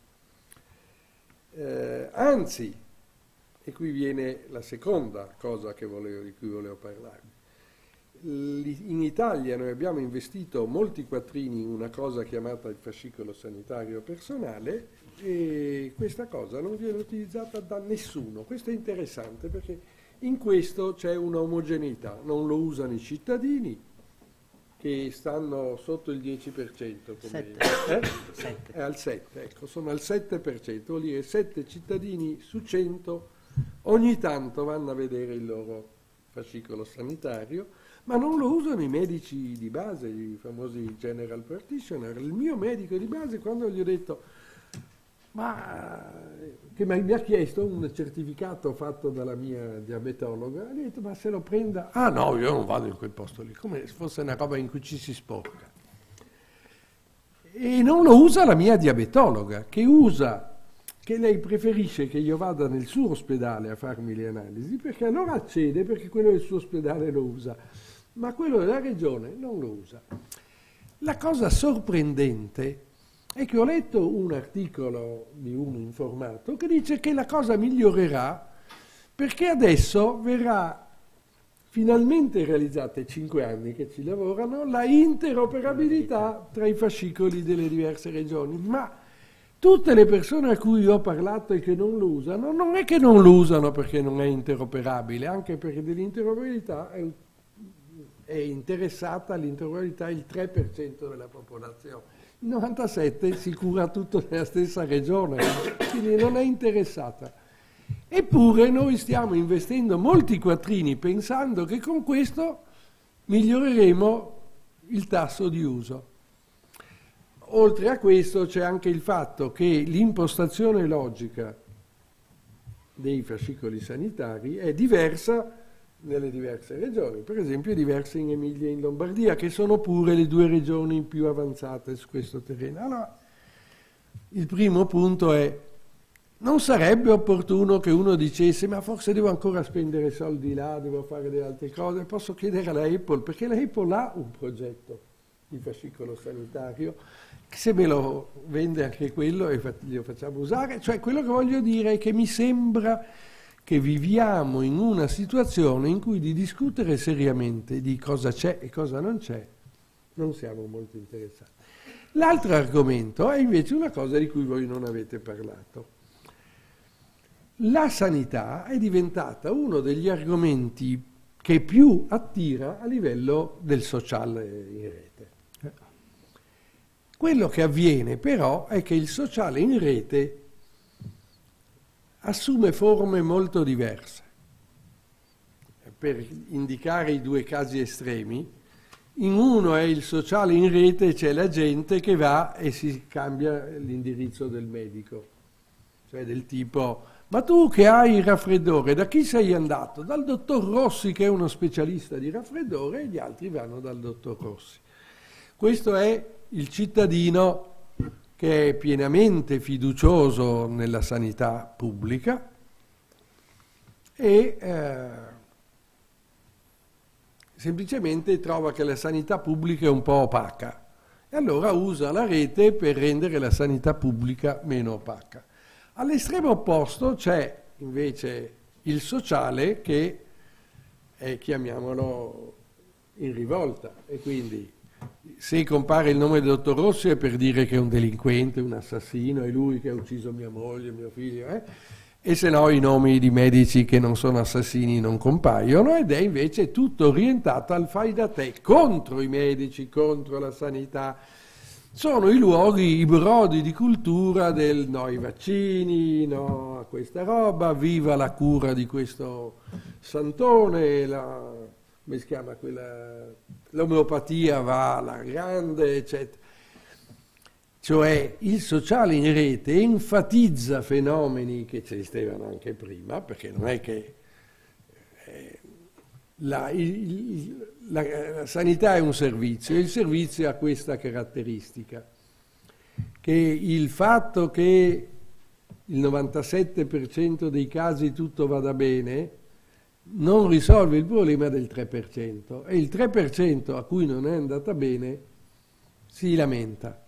Eh, anzi, e qui viene la seconda cosa che volevo, di cui volevo parlarvi. In Italia noi abbiamo investito molti quattrini in una cosa chiamata il fascicolo sanitario personale, e questa cosa non viene utilizzata da nessuno. Questo è interessante perché in questo c'è una omogeneità, non lo usano i cittadini, che stanno sotto il dieci per cento, come eh? sette. È al sette, ecco, sono al sette per cento, vuol dire sette cittadini su cento ogni tanto vanno a vedere il loro fascicolo sanitario, ma non lo usano i medici di base, i famosi general practitioner. Il mio medico di base, quando gli ho detto, ma che mi ha chiesto un certificato fatto dalla mia diabetologa, gli ho detto, ma se lo prenda? Ah no, io non vado in quel posto lì, come se fosse una roba in cui ci si sporca. E non lo usa la mia diabetologa, che usa, che lei preferisce che io vada nel suo ospedale a farmi le analisi, perché allora accede, perché quello del suo ospedale lo usa, ma quello della regione non lo usa. La cosa sorprendente è che ho letto un articolo di un informato che dice che la cosa migliorerà perché adesso verrà finalmente realizzata, cinque anni che ci lavorano, la interoperabilità tra i fascicoli delle diverse regioni. Ma Tutte le persone a cui ho parlato e che non lo usano, non è che non lo usano perché non è interoperabile, anche perché dell'interoperabilità è, è interessata all'interoperabilità il tre per cento della popolazione. Il novantasette per cento si cura tutto nella stessa regione, quindi non è interessata. Eppure noi stiamo investendo molti quattrini pensando che con questo miglioreremo il tasso di uso. Oltre a questo c'è anche il fatto che l'impostazione logica dei fascicoli sanitari è diversa nelle diverse regioni, per esempio è diversa in Emilia e in Lombardia, che sono pure le due regioni più avanzate su questo terreno. Allora, il primo punto è: non sarebbe opportuno che uno dicesse ma forse devo ancora spendere soldi là, devo fare delle altre cose? Posso chiedere alla Apple, perché la Apple ha un progetto di fascicolo sanitario, che se me lo vende anche quello e glielo facciamo usare. Cioè, quello che voglio dire è che mi sembra che viviamo in una situazione in cui di discutere seriamente di cosa c'è e cosa non c'è non siamo molto interessati. L'altro argomento è invece una cosa di cui voi non avete parlato. La sanità è diventata uno degli argomenti che più attira a livello del sociale in rete. Quello che avviene però è che il sociale in rete assume forme molto diverse. Per indicare i due casi estremi, in uno è il sociale in rete, c'è la gente che va e si cambia l'indirizzo del medico, cioè del tipo: ma tu che hai il raffreddore, da chi sei andato? Dal dottor Rossi, che è uno specialista di raffreddore, e gli altri vanno dal dottor Rossi. Questo è il cittadino che è pienamente fiducioso nella sanità pubblica e eh, semplicemente trova che la sanità pubblica è un po' opaca e allora usa la rete per rendere la sanità pubblica meno opaca. All'estremo opposto c'è invece il sociale che è, chiamiamolo, in rivolta, e quindi se compare il nome del dottor Rossi è per dire che è un delinquente, un assassino, è lui che ha ucciso mia moglie, mio figlio, eh? E se no i nomi di medici che non sono assassini non compaiono, ed è invece tutto orientato al fai da te, contro i medici, contro la sanità. Sono i luoghi, i brodi di cultura del no ai vaccini, no a questa roba, viva la cura di questo santone, la, come si chiama quella, l'omeopatia va alla grande, eccetera. Cioè il sociale in rete enfatizza fenomeni che esistevano anche prima, perché non è che eh, la, il, la, la sanità è un servizio, e il servizio ha questa caratteristica, che il fatto che il novantasette per cento dei casi tutto vada bene non risolve il problema del tre per cento, e il tre per cento a cui non è andata bene si lamenta.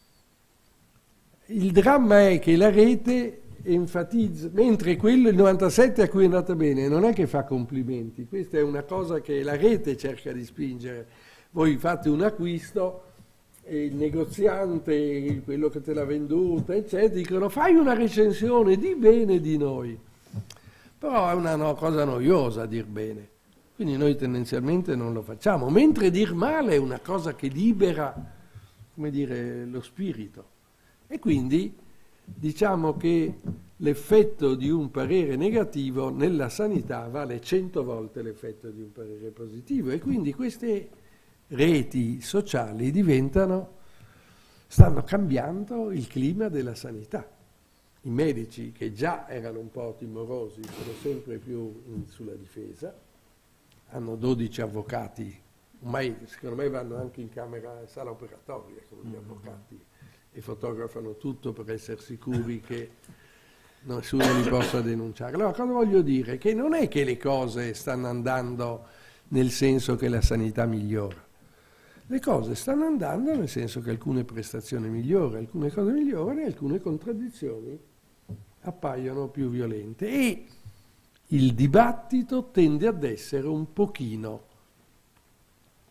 Il dramma è che la rete enfatizza, mentre quello, il novantasette a cui è andata bene, non è che fa complimenti, questa è una cosa che la rete cerca di spingere. Voi fate un acquisto e il negoziante, quello che te l'ha venduta, eccetera, dicono: fai una recensione, di bene di noi. Però è una no, cosa noiosa dir bene, quindi noi tendenzialmente non lo facciamo, mentre dir male è una cosa che libera, come dire, lo spirito. E quindi diciamo che l'effetto di un parere negativo nella sanità vale cento volte l'effetto di un parere positivo, e quindi queste reti sociali diventano, stanno cambiando il clima della sanità. I medici, che già erano un po' timorosi, sono sempre più in, sulla difesa, hanno dodici avvocati, ormai secondo me vanno anche in camera, sala operatoria come gli avvocati, e fotografano tutto per essere sicuri che nessuno li possa denunciare. Allora, cosa voglio dire? Che non è che le cose stanno andando nel senso che la sanità migliora. Le cose stanno andando nel senso che alcune prestazioni migliorano, alcune cose migliorano e alcune contraddizioni appaiono più violente. E il dibattito tende ad essere un pochino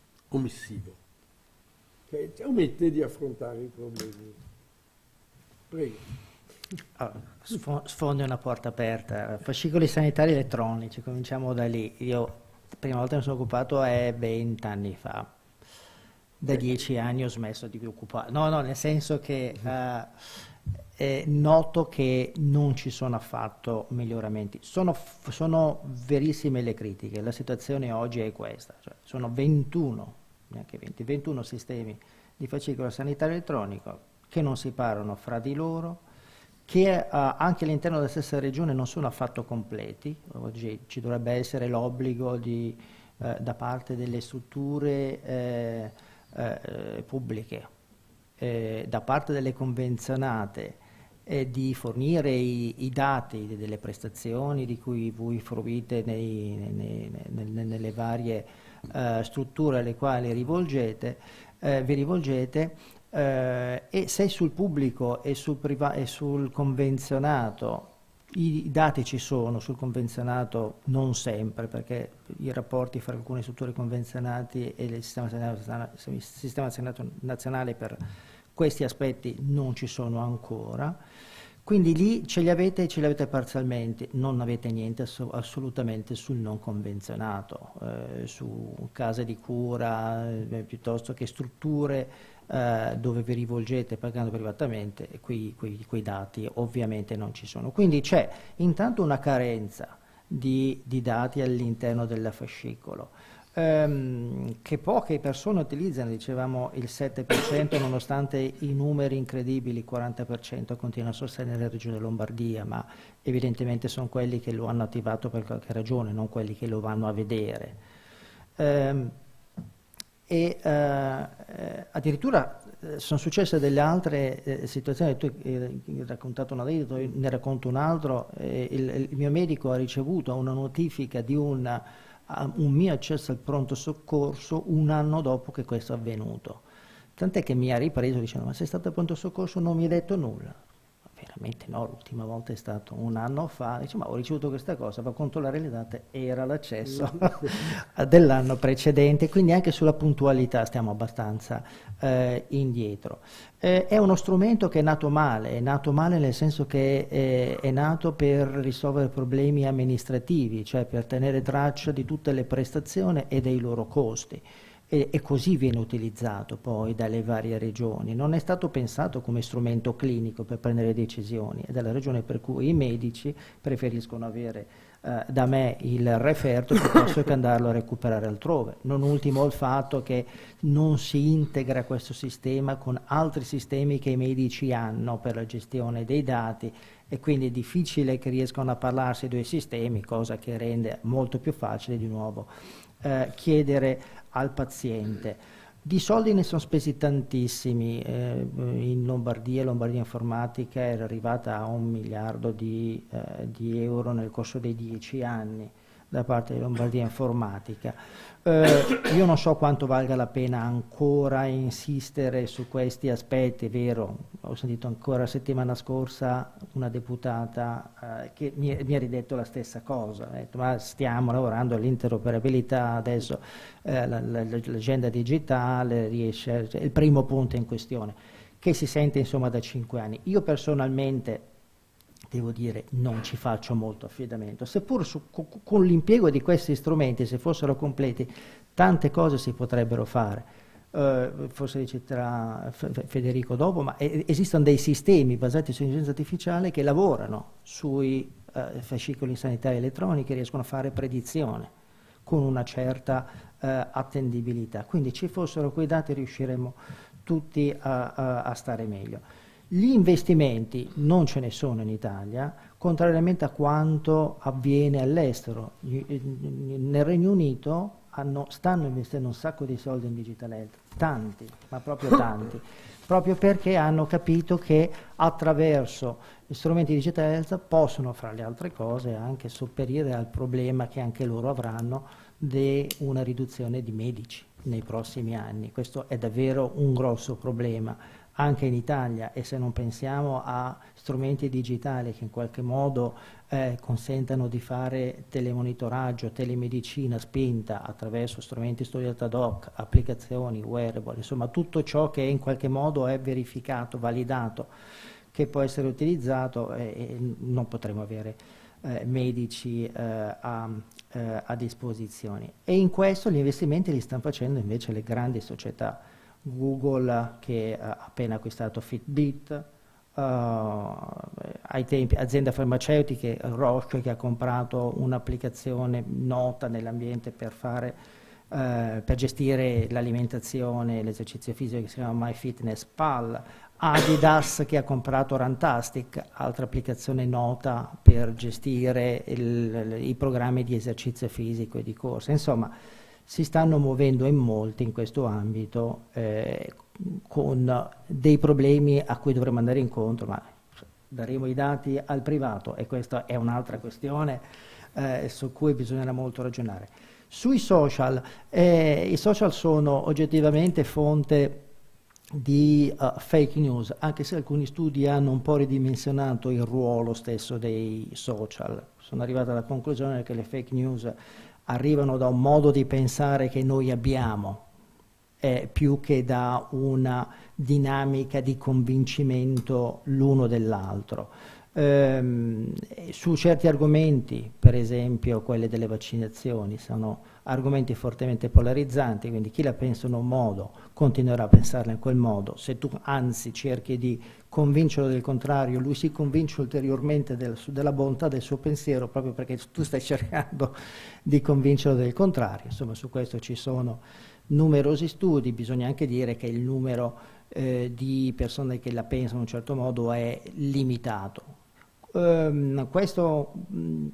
omissivo, che omette di affrontare i problemi. Prego. Ah, sfondi una porta aperta. Fascicoli sanitari elettronici, cominciamo da lì. Io la prima volta mi sono occupato è vent'anni fa. Da dieci anni ho smesso di occupare. No, no, nel senso che uh, eh, noto che non ci sono affatto miglioramenti. Sono, sono verissime le critiche. La situazione oggi è questa. Cioè, sono ventuno, neanche venti, ventuno sistemi di fascicolo sanitario elettronico che non si parlano fra di loro, che uh, anche all'interno della stessa regione non sono affatto completi. Oggi ci dovrebbe essere l'obbligo di, uh, da parte delle strutture eh, eh, pubbliche, eh, da parte delle convenzionate, eh, di fornire i, i dati delle prestazioni di cui voi fruite nei, nei, nei, nelle varie uh, strutture alle quali rivolgete, eh, vi rivolgete. Uh, e se sul pubblico e sul, e sul convenzionato i dati ci sono, sul convenzionato non sempre, perché i rapporti fra alcune strutture convenzionati e il sistema sanitario, il sistema sanitario nazionale per questi aspetti non ci sono ancora, quindi lì ce li avete e ce li avete parzialmente, non avete niente ass assolutamente sul non convenzionato, eh, su case di cura eh, piuttosto che strutture Uh, dove vi rivolgete pagando privatamente, e quei, quei, quei dati ovviamente non ci sono. Quindi c'è intanto una carenza di, di dati all'interno del fascicolo, um, che poche persone utilizzano, dicevamo il sette per cento, nonostante i numeri incredibili, il quaranta per cento continua a sostenere la regione Lombardia, ma evidentemente sono quelli che lo hanno attivato per qualche ragione, non quelli che lo vanno a vedere. Um, e uh, eh, addirittura eh, sono successe delle altre eh, situazioni. Tu hai raccontato un aneddoto, io ne racconto un altro. Eh, il, il mio medico ha ricevuto una notifica di una, uh, un mio accesso al pronto soccorso un anno dopo che questo è avvenuto, tant'è che mi ha ripreso dicendo: ma sei stato al pronto soccorso, non mi hai detto nulla? Veramente no, l'ultima volta è stato un anno fa. Dice: ma ho ricevuto questa cosa, va a controllare le date, era l'accesso dell'anno precedente, quindi anche sulla puntualità stiamo abbastanza eh, indietro. Eh, è uno strumento che è nato male, è nato male nel senso che è, è nato per risolvere problemi amministrativi, cioè per tenere traccia di tutte le prestazioni e dei loro costi. E così viene utilizzato poi dalle varie regioni. Non è stato pensato come strumento clinico per prendere decisioni, ed è la ragione per cui i medici preferiscono avere eh, da me il referto piuttosto che andarlo a recuperare altrove. Non ultimo il fatto che non si integra questo sistema con altri sistemi che i medici hanno per la gestione dei dati, e quindi è difficile che riescano a parlarsi due sistemi, cosa che rende molto più facile di nuovo eh, chiedere al paziente. Di soldi ne sono spesi tantissimi, eh, in Lombardia, Lombardia Informatica era arrivata a un miliardo di, eh, di euro nel corso dei dieci anni da parte di Lombardia Informatica. Eh, io non so quanto valga la pena ancora insistere su questi aspetti. È vero, ho sentito ancora la settimana scorsa una deputata eh, che mi, mi ha ridetto la stessa cosa, ha detto: ma stiamo lavorando all'interoperabilità, adesso eh, l'agenda digitale riesce, cioè, il primo punto in questione, che si sente insomma da cinque anni. Io personalmente devo dire non ci faccio molto affidamento, seppur su, con l'impiego di questi strumenti, se fossero completi, tante cose si potrebbero fare. Uh, forse li citerà Federico dopo, ma esistono dei sistemi basati sull'intelligenza artificiale che lavorano sui uh, fascicoli sanitari elettronici, riescono a fare predizione con una certa uh, attendibilità. Quindi ci fossero quei dati riusciremmo tutti a, a, a stare meglio. Gli investimenti non ce ne sono in Italia, contrariamente a quanto avviene all'estero. Nel Regno Unito hanno, stanno investendo un sacco di soldi in digital health, tanti, ma proprio tanti, proprio perché hanno capito che attraverso gli strumenti di digital health possono, fra le altre cose, anche sopperire al problema che anche loro avranno di una riduzione di medici nei prossimi anni. Questo è davvero un grosso problema anche in Italia, e se non pensiamo a strumenti digitali che in qualche modo eh, consentano di fare telemonitoraggio, telemedicina spinta attraverso strumenti studiati ad hoc, applicazioni, wearable, insomma tutto ciò che in qualche modo è verificato, validato che può essere utilizzato e, e non potremo avere eh, medici eh, a, eh, a disposizione. E in questo gli investimenti li stanno facendo invece le grandi società. Google che ha appena acquistato Fitbit, uh, ai tempi aziende farmaceutiche, Roche che ha comprato un'applicazione nota nell'ambiente per fare uh, per gestire l'alimentazione e l'esercizio fisico che si chiama MyFitnessPal, Adidas che ha comprato Rantastic, altra applicazione nota per gestire il, i programmi di esercizio fisico e di corsa. Insomma, si stanno muovendo in molti in questo ambito eh, con dei problemi a cui dovremo andare incontro, ma daremo i dati al privato e questa è un'altra questione eh, su cui bisognerà molto ragionare. Sui social, eh, i social sono oggettivamente fonte di uh, fake news, anche se alcuni studi hanno un po' ridimensionato il ruolo stesso dei social. Sono arrivato alla conclusione che le fake news arrivano da un modo di pensare che noi abbiamo, eh, più che da una dinamica di convincimento l'uno dell'altro. Ehm, su certi argomenti, per esempio quelli delle vaccinazioni, sono argomenti fortemente polarizzanti, quindi chi la pensa in un modo continuerà a pensarla in quel modo. Se tu anzi cerchi di convincerlo del contrario, lui si convince ulteriormente del, della bontà del suo pensiero proprio perché tu stai cercando di convincerlo del contrario. Insomma, su questo ci sono numerosi studi. Bisogna anche dire che il numero eh, di persone che la pensano in un certo modo è limitato. Um, questo mh,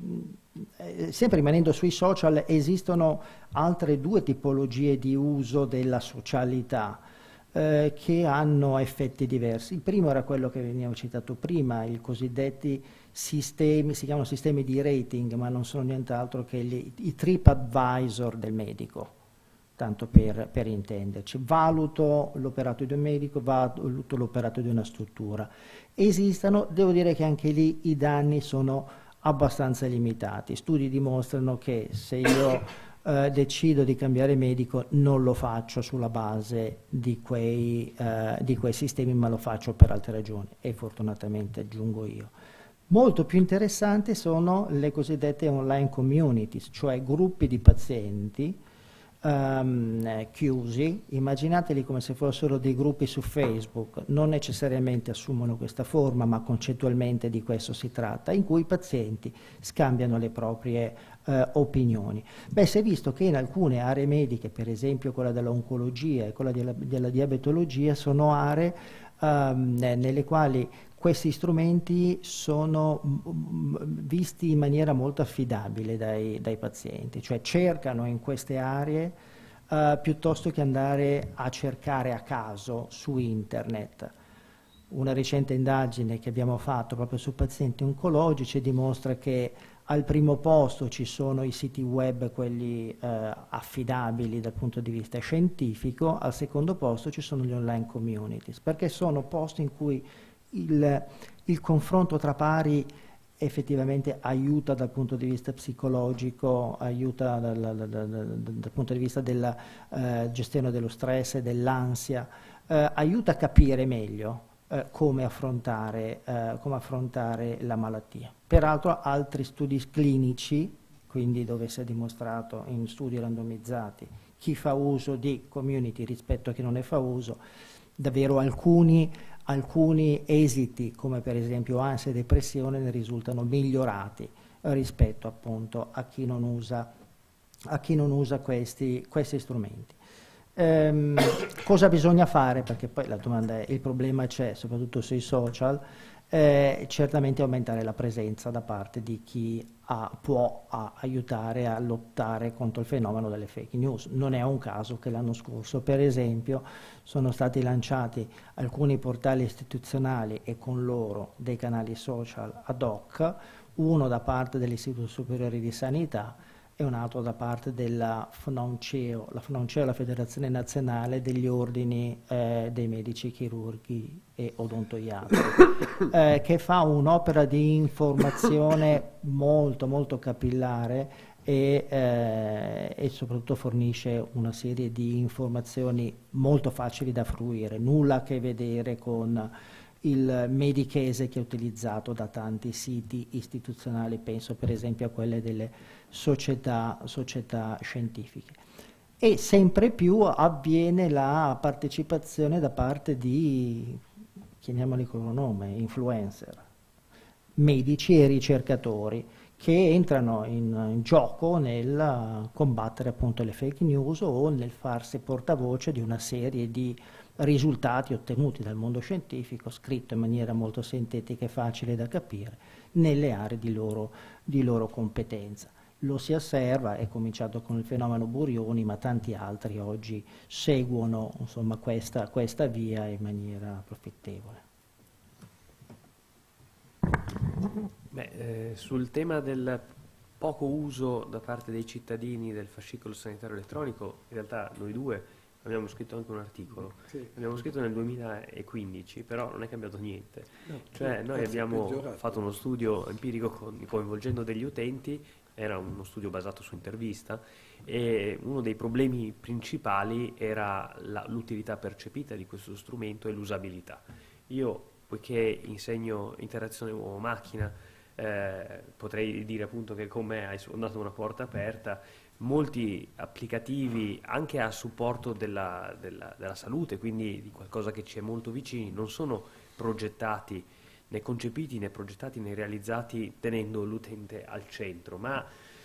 sempre rimanendo sui social, esistono altre due tipologie di uso della socialità eh, che hanno effetti diversi. Il primo era quello che veniva citato prima, i cosiddetti sistemi, si chiamano sistemi di rating, ma non sono nient'altro che gli, i TripAdvisor del medico, tanto per, per intenderci. Valuto l'operato di un medico, valuto l'operato di una struttura. Esistono, devo dire che anche lì i danni sono abbastanza limitati. Studi dimostrano che se io eh, decido di cambiare medico non lo faccio sulla base di quei, eh, di quei sistemi, ma lo faccio per altre ragioni e fortunatamente aggiungo io. Molto più interessanti sono le cosiddette online communities, cioè gruppi di pazienti Um, chiusi, immaginateli come se fossero dei gruppi su Facebook, non necessariamente assumono questa forma, ma concettualmente di questo si tratta, in cui i pazienti scambiano le proprie uh, opinioni. Beh, si è visto che in alcune aree mediche, per esempio quella dell'oncologia e quella della, della diabetologia, sono aree um, nelle quali questi strumenti sono visti in maniera molto affidabile dai, dai pazienti, cioè cercano in queste aree uh, piuttosto che andare a cercare a caso su internet. Una recente indagine che abbiamo fatto proprio su pazienti oncologici dimostra che al primo posto ci sono i siti web, quelli uh, affidabili dal punto di vista scientifico, al secondo posto ci sono gli online communities, perché sono posti in cui Il, il confronto tra pari effettivamente aiuta dal punto di vista psicologico, aiuta dal, dal, dal, dal punto di vista della eh, gestione dello stress e dell'ansia, eh, aiuta a capire meglio eh, come, affrontare, eh, come affrontare la malattia. Peraltro altri studi clinici, quindi dove si è dimostrato in studi randomizzati chi fa uso di community rispetto a chi non ne fa uso, davvero alcuni Alcuni esiti, come per esempio ansia e depressione, ne risultano migliorati rispetto appunto a chi non usa, a chi non usa questi, questi strumenti. Ehm, cosa bisogna fare? Perché poi la domanda è, il problema c'è, soprattutto sui social, eh, certamente aumentare la presenza da parte di chi ha, può a, aiutare a lottare contro il fenomeno delle fake news. Non è un caso che l'anno scorso, per esempio, sono stati lanciati alcuni portali istituzionali e con loro dei canali social ad hoc, uno da parte dell'Istituto Superiore di Sanità e un altro da parte della FNOMCEO, la FNOMCEO è la Federazione Nazionale degli Ordini eh, dei Medici Chirurghi e Odontoiatri, eh, che fa un'opera di informazione molto molto capillare e, eh, e soprattutto fornisce una serie di informazioni molto facili da fruire, nulla a che vedere con il medichese che è utilizzato da tanti siti istituzionali, penso per esempio a quelle delle società, società scientifiche. E sempre più avviene la partecipazione da parte di, chiamiamoli con un nome, influencer, medici e ricercatori, che entrano in, in gioco nel combattere appunto le fake news o nel farsi portavoce di una serie di risultati ottenuti dal mondo scientifico, scritto in maniera molto sintetica e facile da capire, nelle aree di loro, di loro competenza. Lo si osserva, è cominciato con il fenomeno Burioni, ma tanti altri oggi seguono insomma, questa, questa via in maniera profittevole. Beh, eh, sul tema del poco uso da parte dei cittadini del fascicolo sanitario elettronico, in realtà noi due abbiamo scritto anche un articolo, sì. Abbiamo scritto nel duemilaquindici, però non è cambiato niente. No, cioè noi abbiamo fatto uno studio empirico con, coinvolgendo degli utenti, era uno studio basato su intervista, e uno dei problemi principali era la, l'utilità percepita di questo strumento e l'usabilità. Io, poiché insegno interazione uomo-macchina, eh, potrei dire appunto che con me hai sfondato una porta aperta. Molti applicativi anche a supporto della, della, della salute, quindi di qualcosa che ci è molto vicini, non sono progettati, né concepiti, né progettati, né realizzati tenendo l'utente al centro, ma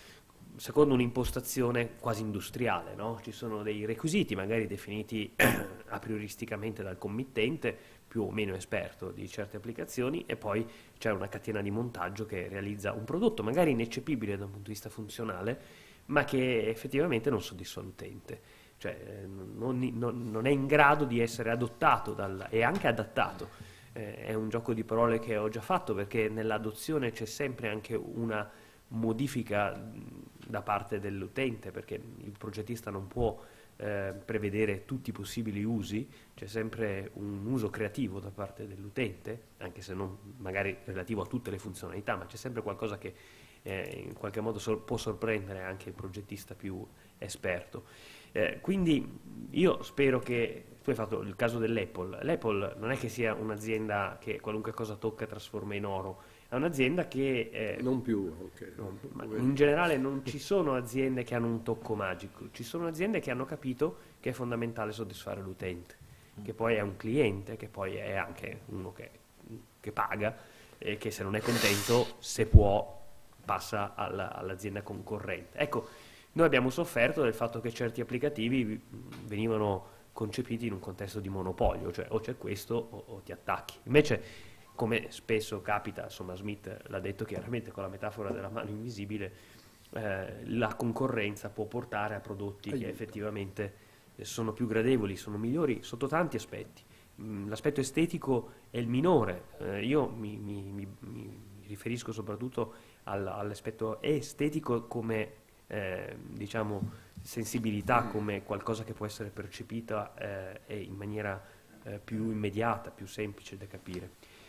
secondo un'impostazione quasi industriale, no? Ci sono dei requisiti magari definiti a prioristicamente dal committente, più o meno esperto di certe applicazioni, e poi c'è una catena di montaggio che realizza un prodotto magari ineccepibile da un punto di vista funzionale, ma che effettivamente non soddisfa l'utente, cioè non, non, non è in grado di essere adottato dal, e anche adattato. Eh, è un gioco di parole che ho già fatto, perché nell'adozione c'è sempre anche una modifica da parte dell'utente, perché il progettista non può eh, prevedere tutti i possibili usi, c'è sempre un uso creativo da parte dell'utente, anche se non magari relativo a tutte le funzionalità, ma c'è sempre qualcosa che Eh, in qualche modo sor- può sorprendere anche il progettista più esperto. Eh, quindi io spero che, tu hai fatto il caso dell'Apple, l'Apple non è che sia un'azienda che qualunque cosa tocca trasforma in oro, è un'azienda che... Eh, non più, okay. non, ma in generale non ci sono aziende che hanno un tocco magico, ci sono aziende che hanno capito che è fondamentale soddisfare l'utente, che poi è un cliente, che poi è anche uno che, che paga, e che se non è contento, se può, passa alla, all'azienda concorrente. Ecco, noi abbiamo sofferto del fatto che certi applicativi venivano concepiti in un contesto di monopolio, cioè o c'è questo o, o ti attacchi. Invece, come spesso capita, insomma Smith l'ha detto chiaramente con la metafora della mano invisibile, eh, la concorrenza può portare a prodotti Aiuto. che effettivamente sono più gradevoli, sono migliori sotto tanti aspetti. L'aspetto estetico è il minore, eh, io mi, mi, mi, mi riferisco soprattutto all'aspetto estetico come eh, diciamo sensibilità, come qualcosa che può essere percepita eh, e in maniera eh, più immediata, più semplice da capire.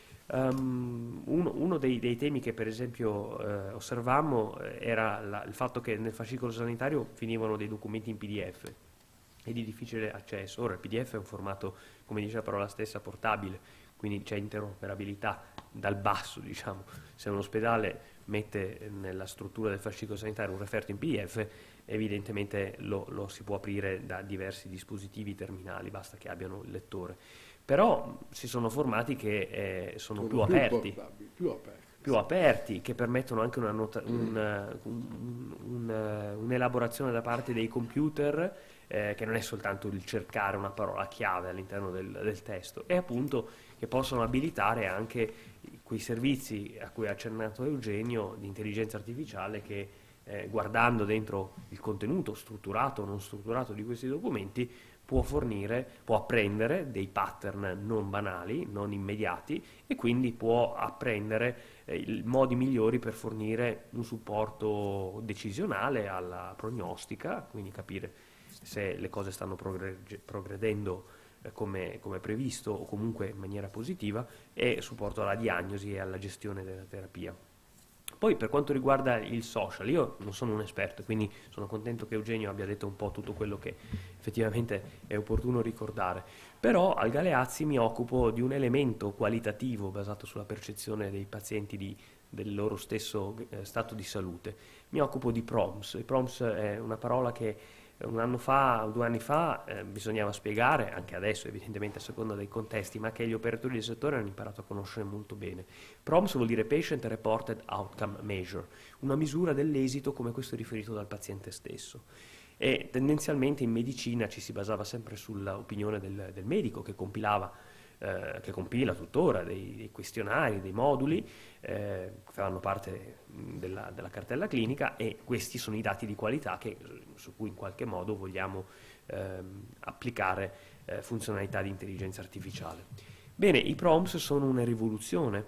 Um, uno, uno dei, dei temi che per esempio eh, osservammo eh, era la, il fatto che nel fascicolo sanitario finivano dei documenti in P D F e di difficile accesso. Ora il P D F è un formato, come dice la parola stessa, portabile, quindi c'è interoperabilità dal basso, diciamo. Se un ospedale mette nella struttura del fascicolo sanitario un referto in P D F, evidentemente lo, lo si può aprire da diversi dispositivi terminali, basta che abbiano il lettore. Però si sono formati che eh, sono, sono più, più aperti, portabili, più aperti, più sì. aperti, che permettono anche una nota, un, un, un, un'elaborazione da parte dei computer, eh, che non è soltanto il cercare una parola chiave all'interno del, del testo, e appunto che possono abilitare anche quei servizi a cui ha accennato Eugenio di intelligenza artificiale che eh, guardando dentro il contenuto strutturato o non strutturato di questi documenti può fornire, può apprendere dei pattern non banali, non immediati, e quindi può apprendere eh, i modi migliori per fornire un supporto decisionale alla prognostica, quindi capire se le cose stanno progreg- progredendo eh, come, come previsto o comunque in maniera positiva, e supporto alla diagnosi e alla gestione della terapia. Poi per quanto riguarda il social, io non sono un esperto, quindi sono contento che Eugenio abbia detto un po' tutto quello che effettivamente è opportuno ricordare, però al Galeazzi mi occupo di un elemento qualitativo basato sulla percezione dei pazienti di, del loro stesso eh, stato di salute. Mi occupo di P R O M S. Il P R O M S è una parola che un anno fa o due anni fa eh, bisognava spiegare, anche adesso evidentemente a seconda dei contesti, ma che gli operatori del settore hanno imparato a conoscere molto bene. P R O M S vuol dire Patient Reported Outcome Measure, una misura dell'esito come questo è riferito dal paziente stesso. E tendenzialmente in medicina ci si basava sempre sull'opinione del, del medico che compilava Eh, che compila tuttora dei, dei questionari, dei moduli eh, che fanno parte della, della cartella clinica, e questi sono i dati di qualità che, su cui in qualche modo vogliamo ehm, applicare eh, funzionalità di intelligenza artificiale. Bene, i P R O M S sono una rivoluzione,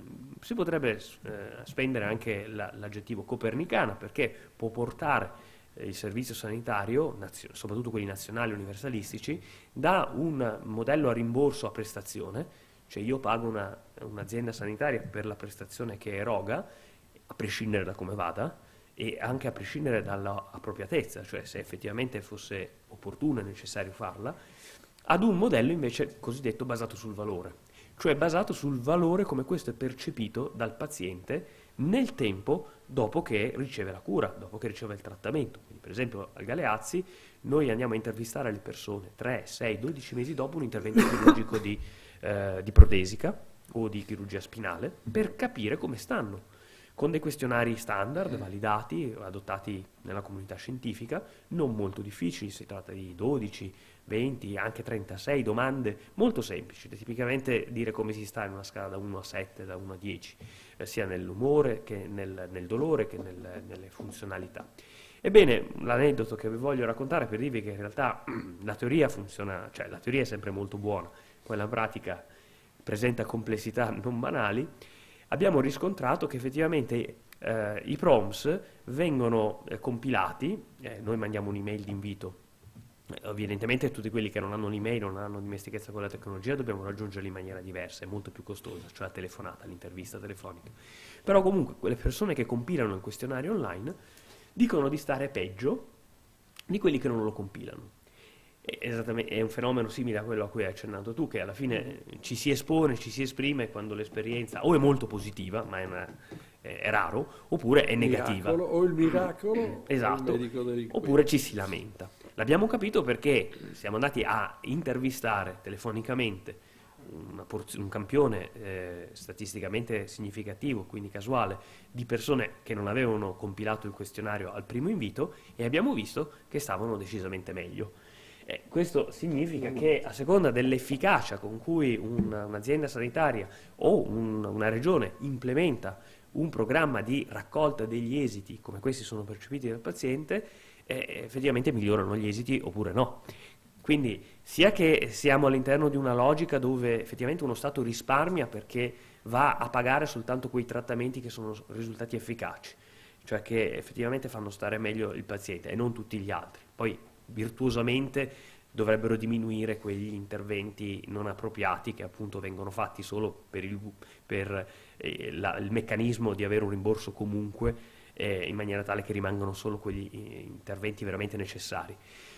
si potrebbe eh, spendere anche la, l'aggettivo copernicana, perché può portare il servizio sanitario, soprattutto quelli nazionali universalistici, da un modello a rimborso a prestazione, cioè io pago una, un'azienda sanitaria per la prestazione che eroga, a prescindere da come vada, e anche a prescindere dalla appropriatezza, cioè se effettivamente fosse opportuno e necessario farla, ad un modello invece cosiddetto basato sul valore, cioè basato sul valore come questo è percepito dal paziente nel tempo dopo che riceve la cura, dopo che riceve il trattamento. Quindi per esempio al Galeazzi noi andiamo a intervistare le persone tre, sei, dodici mesi dopo un intervento chirurgico di, eh, di protesica o di chirurgia spinale, per capire come stanno, con dei questionari standard validati, adottati nella comunità scientifica, non molto difficili, si tratta di dodici, venti, anche trentasei domande molto semplici, tipicamente dire come si sta in una scala da uno a sette, da uno a dieci, eh, sia nell'umore che nel, nel dolore che nel, nelle funzionalità. Ebbene, l'aneddoto che vi voglio raccontare per dirvi che in realtà la teoria funziona, cioè la teoria è sempre molto buona, poi la pratica presenta complessità non banali. Abbiamo riscontrato che effettivamente eh, i P R O M S vengono eh, compilati, eh, noi mandiamo un'email di invito, eh, evidentemente tutti quelli che non hanno un'email, non hanno dimestichezza con la tecnologia, dobbiamo raggiungerli in maniera diversa, è molto più costosa, cioè la telefonata, l'intervista telefonica. Però comunque quelle persone che compilano il questionario online dicono di stare peggio di quelli che non lo compilano. Esattamente, è un fenomeno simile a quello a cui hai accennato tu, che alla fine ci si espone, ci si esprime quando l'esperienza o è molto positiva, ma è, una, è raro, oppure è negativa. Miracolo, o il miracolo, esatto, o il medico del oppure ci si lamenta. L'abbiamo capito perché siamo andati a intervistare telefonicamente una porz- un campione eh, statisticamente significativo, quindi casuale, di persone che non avevano compilato il questionario al primo invito, e abbiamo visto che stavano decisamente meglio. Eh, questo significa che a seconda dell'efficacia con cui una, un'azienda sanitaria o un, una regione implementa un programma di raccolta degli esiti come questi sono percepiti dal paziente, eh, effettivamente migliorano gli esiti oppure no. Quindi sia che siamo all'interno di una logica dove effettivamente uno Stato risparmia perché va a pagare soltanto quei trattamenti che sono risultati efficaci, cioè che effettivamente fanno stare meglio il paziente e non tutti gli altri. Poi virtuosamente dovrebbero diminuire quegli interventi non appropriati che appunto vengono fatti solo per il, per, eh, la, il meccanismo di avere un rimborso comunque, eh, in maniera tale che rimangano solo quegli eh, interventi veramente necessari.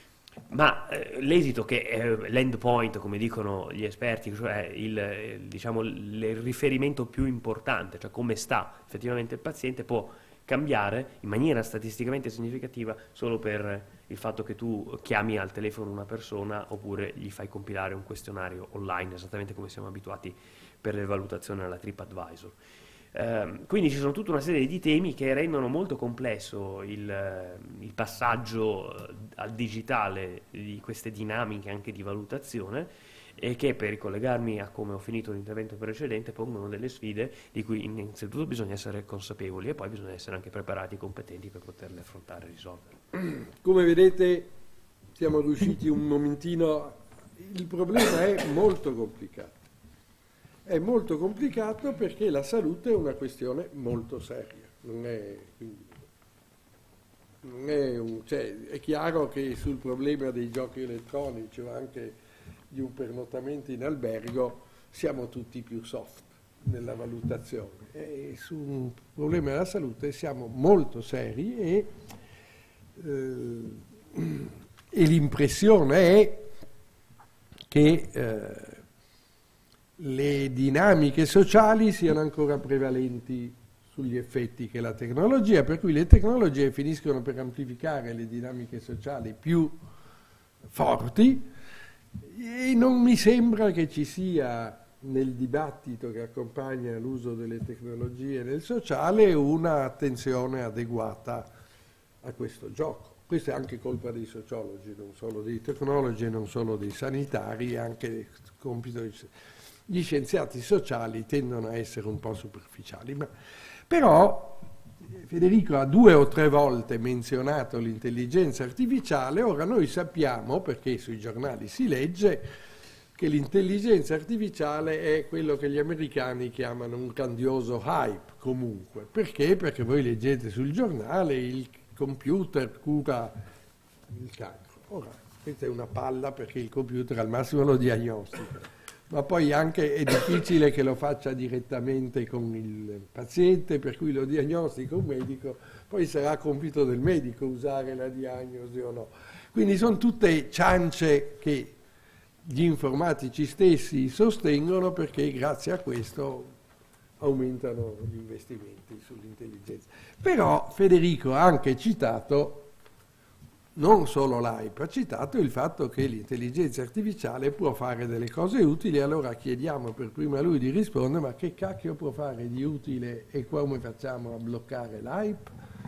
Ma eh, l'esito, che è l'end point, come dicono gli esperti, cioè il, eh, diciamo, il riferimento più importante, cioè come sta effettivamente il paziente, può cambiare in maniera statisticamente significativa solo per il fatto che tu chiami al telefono una persona oppure gli fai compilare un questionario online, esattamente come siamo abituati per le valutazioni alla TripAdvisor. Eh, quindi ci sono tutta una serie di temi che rendono molto complesso il, il passaggio al digitale di queste dinamiche anche di valutazione, e che, per ricollegarmi a come ho finito l'intervento precedente, pongono delle sfide di cui innanzitutto bisogna essere consapevoli e poi bisogna essere anche preparati e competenti per poterle affrontare e risolvere. Come vedete siamo riusciti un momentino, il problema è molto complicato, è molto complicato perché la salute è una questione molto seria, non è, quindi, non è, un, cioè, è chiaro che sul problema dei giochi elettronici o anche di un pernottamento in albergo siamo tutti più soft, nella valutazione. E su un problema della salute siamo molto seri e, eh, e l'impressione è che eh, le dinamiche sociali siano ancora prevalenti sugli effetti che la tecnologia, per cui le tecnologie finiscono per amplificare le dinamiche sociali più forti, e non mi sembra che ci sia nel dibattito che accompagna l'uso delle tecnologie nel sociale un'attenzione adeguata a questo gioco. Questa è anche colpa dei sociologi, non solo dei tecnologi, non solo dei sanitari, è anche compito di... Gli scienziati sociali tendono a essere un po' superficiali, ma però Federico ha due o tre volte menzionato l'intelligenza artificiale. Ora noi sappiamo, perché sui giornali si legge, che l'intelligenza artificiale è quello che gli americani chiamano un grandioso hype comunque. Perché? Perché voi leggete sul giornale il computer cura il cancro. Ora, questa è una palla perché il computer al massimo lo diagnostica, ma poi anche è difficile che lo faccia direttamente con il paziente, per cui lo diagnostica un medico, poi sarà compito del medico usare la diagnosi o no. Quindi sono tutte ciance che gli informatici stessi sostengono, perché grazie a questo aumentano gli investimenti sull'intelligenza. Però Federico ha anche citato, non solo l'hype, ha citato il fatto che l'intelligenza artificiale può fare delle cose utili. Allora chiediamo per prima a lui di rispondere: ma che cacchio può fare di utile e come facciamo a bloccare l'hype?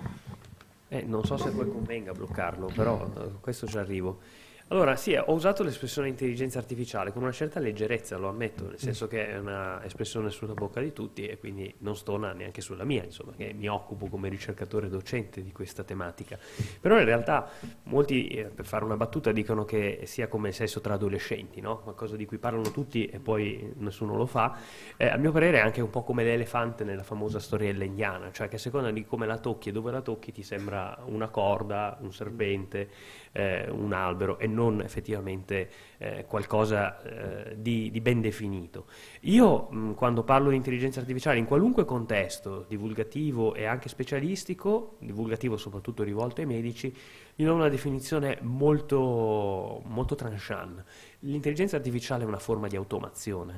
Eh, non so se poi convenga bloccarlo, però eh, questo ci arrivo. Allora, sì, ho usato l'espressione intelligenza artificiale con una certa leggerezza, lo ammetto, nel senso che è un'espressione sulla bocca di tutti e quindi non stona neanche sulla mia, insomma, che mi occupo come ricercatore docente di questa tematica. Però in realtà molti, eh, per fare una battuta, dicono che sia come il sesso tra adolescenti, no? Qualcosa di cui parlano tutti e poi nessuno lo fa. Eh, a mio parere è anche un po' come l'elefante nella famosa storiella indiana, cioè che a seconda di come la tocchi e dove la tocchi ti sembra una corda, un serpente, eh, un albero, e non effettivamente eh, qualcosa eh, di, di ben definito. Io mh, quando parlo di intelligenza artificiale in qualunque contesto, divulgativo e anche specialistico, divulgativo soprattutto rivolto ai medici, gli do una definizione molto, molto tranchant. L'intelligenza artificiale è una forma di automazione.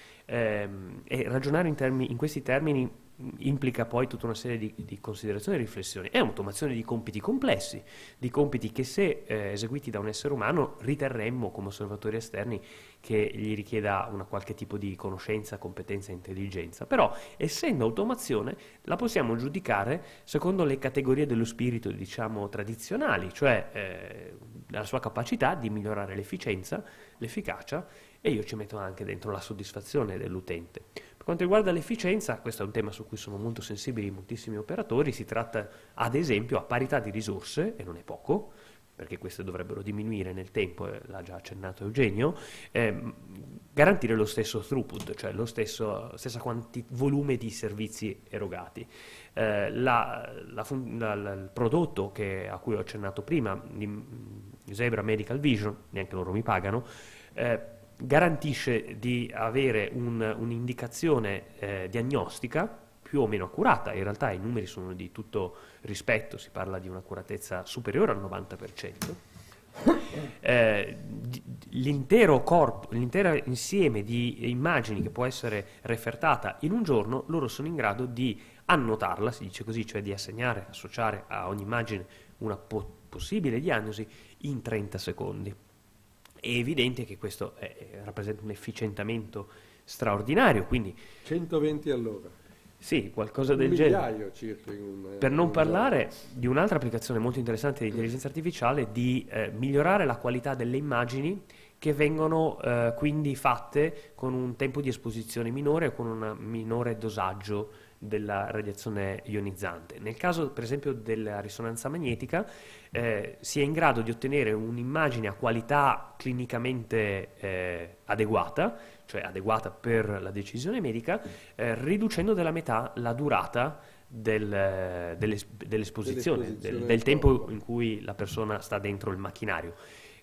Eh, e ragionare in, termini, in questi termini implica poi tutta una serie di, di considerazioni e riflessioni. È un'automazione di compiti complessi, di compiti che se eh, eseguiti da un essere umano riterremmo come osservatori esterni che gli richieda una qualche tipo di conoscenza, competenza e intelligenza. Però, essendo automazione, la possiamo giudicare secondo le categorie dello spirito, diciamo, tradizionali, cioè eh, la sua capacità di migliorare l'efficienza, l'efficacia, e io ci metto anche dentro la soddisfazione dell'utente. Per quanto riguarda l'efficienza, questo è un tema su cui sono molto sensibili moltissimi operatori. Si tratta, ad esempio, a parità di risorse, e non è poco, perché queste dovrebbero diminuire nel tempo, eh, l'ha già accennato Eugenio, ehm, garantire lo stesso throughput, cioè lo stesso stessa quanti, volume di servizi erogati. Eh, la, la fun- la, la, il prodotto che, a cui ho accennato prima, di Zebra Medical Vision, neanche loro mi pagano, eh, garantisce di avere un, un'indicazione eh, diagnostica più o meno accurata. In realtà i numeri sono di tutto rispetto, si parla di un'accuratezza superiore al novanta per cento. Eh, l'intero corpo, l'intero insieme di immagini che può essere refertata in un giorno, loro sono in grado di annotarla, si dice così, cioè di assegnare, associare a ogni immagine una po- possibile diagnosi in trenta secondi. È evidente che questo è, rappresenta un efficientamento straordinario, quindi centoventi all'ora. Sì, qualcosa un del genere. Migliaio circa. In un, per non un parlare giorno. Di un'altra applicazione molto interessante di intelligenza artificiale, di eh, migliorare la qualità delle immagini che vengono eh, quindi fatte con un tempo di esposizione minore o con un minore dosaggio della radiazione ionizzante. Nel caso per esempio della risonanza magnetica eh, si è in grado di ottenere un'immagine a qualità clinicamente eh, adeguata, cioè adeguata per la decisione medica, eh, riducendo della metà la durata del, dell'es- dell'esposizione, del, del tempo in cui la persona sta dentro il macchinario.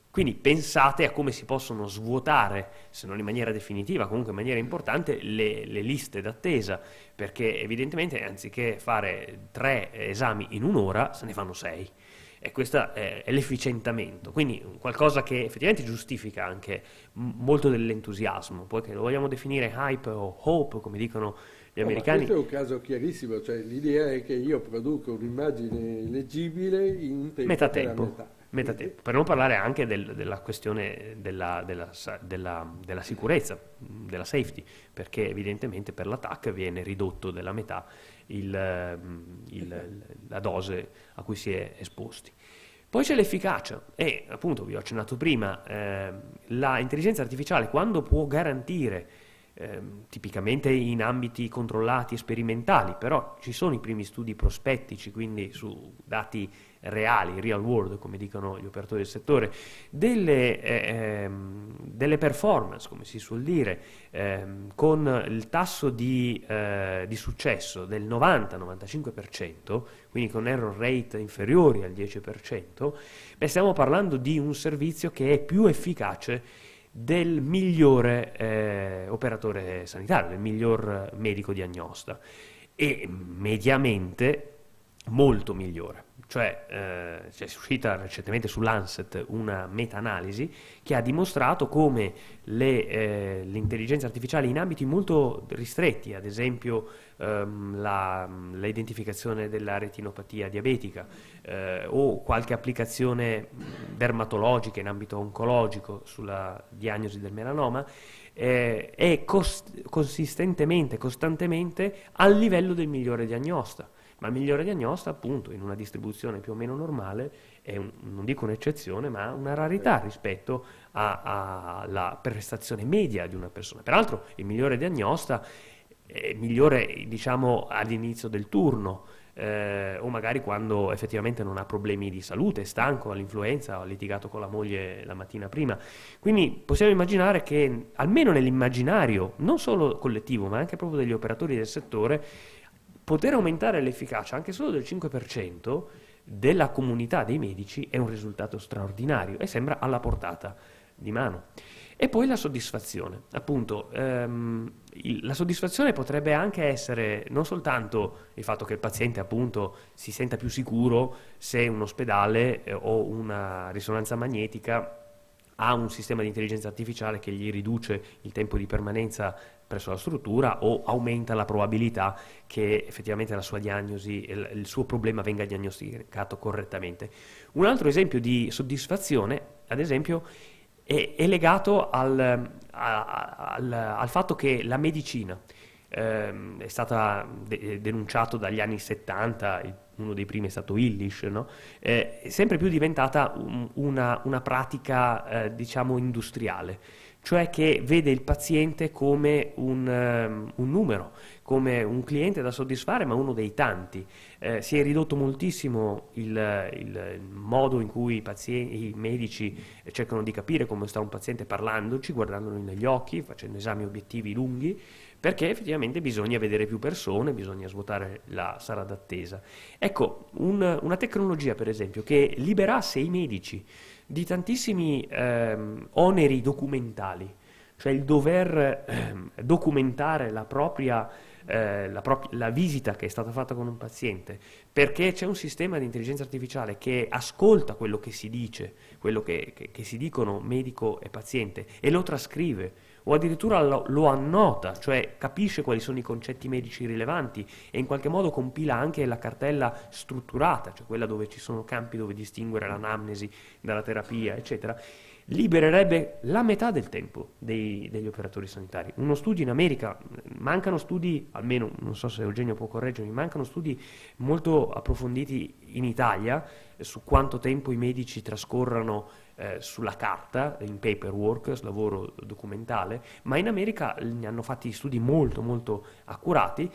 Quindi pensate a come si possono svuotare, se non in maniera definitiva, comunque in maniera importante, le, le liste d'attesa, perché evidentemente anziché fare tre esami in un'ora, se ne fanno sei. E questo è, è l'efficientamento, quindi qualcosa che effettivamente giustifica anche m- molto dell'entusiasmo, poi che lo vogliamo definire hype o hope, come dicono gli No, americani. ma questo è un caso chiarissimo, cioè l'idea è che io produco un'immagine leggibile in un tempo Metà che è la tempo. metà. Metà tempo. Per non parlare anche del- della questione della, della sa- della- della sicurezza, della safety, perché evidentemente per l'attacco viene ridotto della metà il, ehm, il- la dose a cui si è esposti. Poi c'è l'efficacia e appunto vi ho accennato prima, ehm, la intelligenza artificiale quando può garantire, ehm, tipicamente in ambiti controllati e sperimentali, però ci sono i primi studi prospettici, quindi su dati reali, real world, come dicono gli operatori del settore, delle, eh, ehm, delle performance, come si suol dire, ehm, con il tasso di, eh, di successo del novanta novantacinque per cento, quindi con error rate inferiori al dieci per cento, beh, stiamo parlando di un servizio che è più efficace del migliore eh, operatore sanitario, del miglior medico diagnosta e mediamente molto migliore. Cioè eh, c'è uscita recentemente su Lancet una meta-analisi che ha dimostrato come le, eh, le intelligenze artificiali in ambiti molto ristretti, ad esempio ehm, la, l'identificazione della retinopatia diabetica eh, o qualche applicazione dermatologica in ambito oncologico sulla diagnosi del melanoma, eh, è cost- consistentemente, costantemente al livello del migliore diagnosta. Ma il migliore diagnosta, appunto, in una distribuzione più o meno normale, è un, non dico un'eccezione, ma una rarità rispetto alla prestazione media di una persona. Peraltro, il migliore diagnosta è migliore, diciamo, all'inizio del turno, eh, o magari quando effettivamente non ha problemi di salute, è stanco, all'influenza, o ha litigato con la moglie la mattina prima. Quindi possiamo immaginare che, almeno nell'immaginario, non solo collettivo, ma anche proprio degli operatori del settore, poter aumentare l'efficacia anche solo del cinque per cento della comunità dei medici è un risultato straordinario e sembra alla portata di mano. E poi la soddisfazione. Appunto, ehm, il, la soddisfazione potrebbe anche essere non soltanto il fatto che il paziente appunto si senta più sicuro se un ospedale eh, o una risonanza magnetica ha un sistema di intelligenza artificiale che gli riduce il tempo di permanenza presso la struttura o aumenta la probabilità che effettivamente la sua diagnosi, il, il suo problema venga diagnosticato correttamente. Un altro esempio di soddisfazione, ad esempio, è, è legato al, a, al, al fatto che la medicina ehm, è stata de- denunciato dagli anni settanta, il uno dei primi è stato Illich, no? eh, è sempre più diventata un, una, una pratica, eh, diciamo, industriale, cioè che vede il paziente come un, um, un numero, come un cliente da soddisfare, ma uno dei tanti. Eh, si è ridotto moltissimo il, il, il modo in cui i, pazienti, i medici cercano di capire come sta un paziente parlandoci, guardandolo negli occhi, facendo esami obiettivi lunghi, perché effettivamente bisogna vedere più persone, bisogna svuotare la sala d'attesa. Ecco, un, una tecnologia per esempio che liberasse i medici di tantissimi ehm, oneri documentali, cioè il dover ehm, documentare la propria, eh, la, prop- la visita che è stata fatta con un paziente, perché c'è un sistema di intelligenza artificiale che ascolta quello che si dice, quello che, che, che si dicono medico e paziente e lo trascrive, o addirittura lo, lo annota, cioè capisce quali sono i concetti medici rilevanti e in qualche modo compila anche la cartella strutturata, cioè quella dove ci sono campi dove distinguere l'anamnesi dalla terapia, eccetera, libererebbe la metà del tempo dei, degli operatori sanitari. Uno studio in America, mancano studi, almeno non so se Eugenio può correggermi, mancano studi molto approfonditi in Italia eh, su quanto tempo i medici trascorrano eh, sulla carta, in paperwork, lavoro documentale, ma in America ne hanno fatti studi molto molto accurati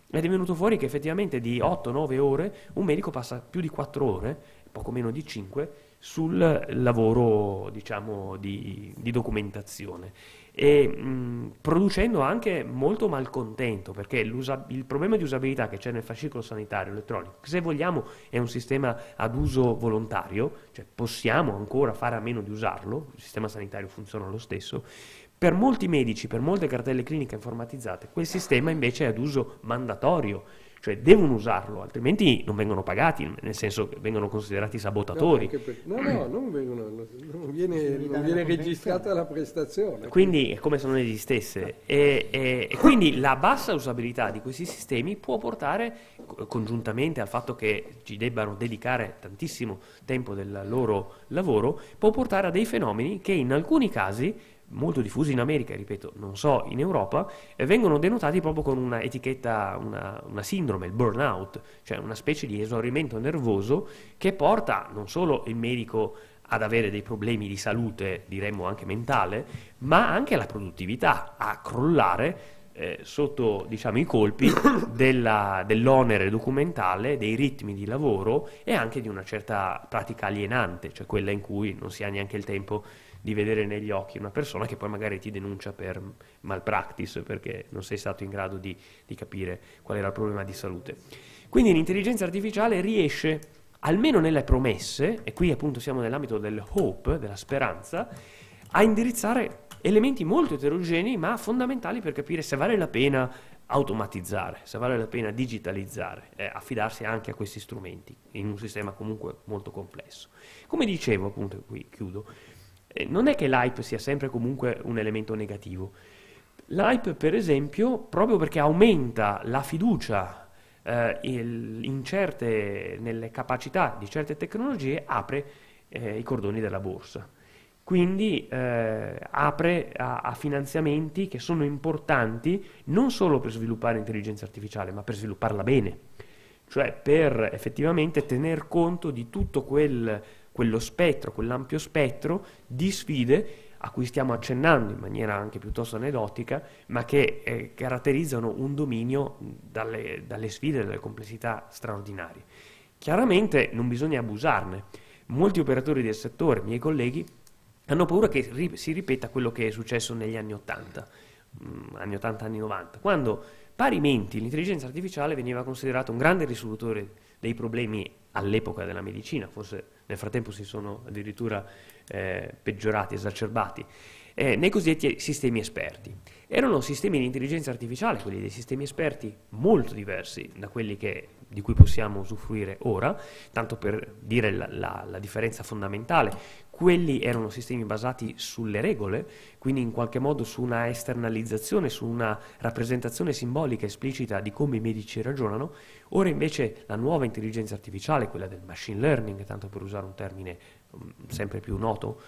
ed è venuto fuori che effettivamente di otto nove ore un medico passa più di quattro ore, poco meno di cinque, sul lavoro, diciamo, di, di documentazione, e mh, producendo anche molto malcontento, perché il problema di usabilità che c'è nel fascicolo sanitario elettronico, se vogliamo è un sistema ad uso volontario, cioè possiamo ancora fare a meno di usarlo, il sistema sanitario funziona lo stesso. Per molti medici, per molte cartelle cliniche informatizzate, quel sistema invece è ad uso mandatorio, cioè devono usarlo, altrimenti non vengono pagati, nel senso che vengono considerati sabotatori. No, per, no, no, non, vengono, non viene, non viene registrata la prestazione. Quindi è come se non esistesse. E, e, e quindi la bassa usabilità di questi sistemi può portare, congiuntamente al fatto che ci debbano dedicare tantissimo tempo del loro lavoro, può portare a dei fenomeni che in alcuni casi, molto diffusi in America, ripeto, non so in Europa, eh, vengono denotati proprio con una etichetta, una, una sindrome, il burnout, cioè una specie di esaurimento nervoso che porta non solo il medico ad avere dei problemi di salute, diremmo anche mentale, ma anche la produttività, a crollare eh, sotto, diciamo, i colpi della, dell'onere documentale, dei ritmi di lavoro e anche di una certa pratica alienante, cioè quella in cui non si ha neanche il tempo di vedere negli occhi una persona che poi magari ti denuncia per malpractice perché non sei stato in grado di, di capire qual era il problema di salute. Quindi l'intelligenza artificiale riesce, almeno nelle promesse, e qui appunto siamo nell'ambito del hope, della speranza, a indirizzare elementi molto eterogenei ma fondamentali per capire se vale la pena automatizzare, se vale la pena digitalizzare, eh, affidarsi anche a questi strumenti in un sistema comunque molto complesso. Come dicevo, appunto, qui chiudo, eh, non è che l'hype sia sempre comunque un elemento negativo. L'hype, per esempio, proprio perché aumenta la fiducia eh, il, in certe, nelle capacità di certe tecnologie, apre eh, i cordoni della borsa. Quindi eh, apre a, a finanziamenti che sono importanti non solo per sviluppare intelligenza artificiale, ma per svilupparla bene, cioè per effettivamente tener conto di tutto quel, quello spettro, quell'ampio spettro di sfide a cui stiamo accennando in maniera anche piuttosto aneddotica, ma che eh, caratterizzano un dominio dalle, dalle sfide e dalle complessità straordinarie. Chiaramente non bisogna abusarne. Molti operatori del settore, miei colleghi, hanno paura che ri- si ripeta quello che è successo negli anni ottanta, mh, anni ottanta, anni novanta, quando parimenti l'intelligenza artificiale veniva considerata un grande risolutore dei problemi all'epoca della medicina, forse nel frattempo si sono addirittura eh, peggiorati, esacerbati, eh, nei cosiddetti sistemi esperti. Erano sistemi di intelligenza artificiale, quelli dei sistemi esperti, molto diversi da quelli che, di cui possiamo usufruire ora, tanto per dire la, la, la differenza fondamentale. Quelli erano sistemi basati sulle regole, quindi in qualche modo su una esternalizzazione, su una rappresentazione simbolica esplicita di come i medici ragionano. Ora invece la nuova intelligenza artificiale, quella del machine learning, tanto per usare un termine um, sempre più noto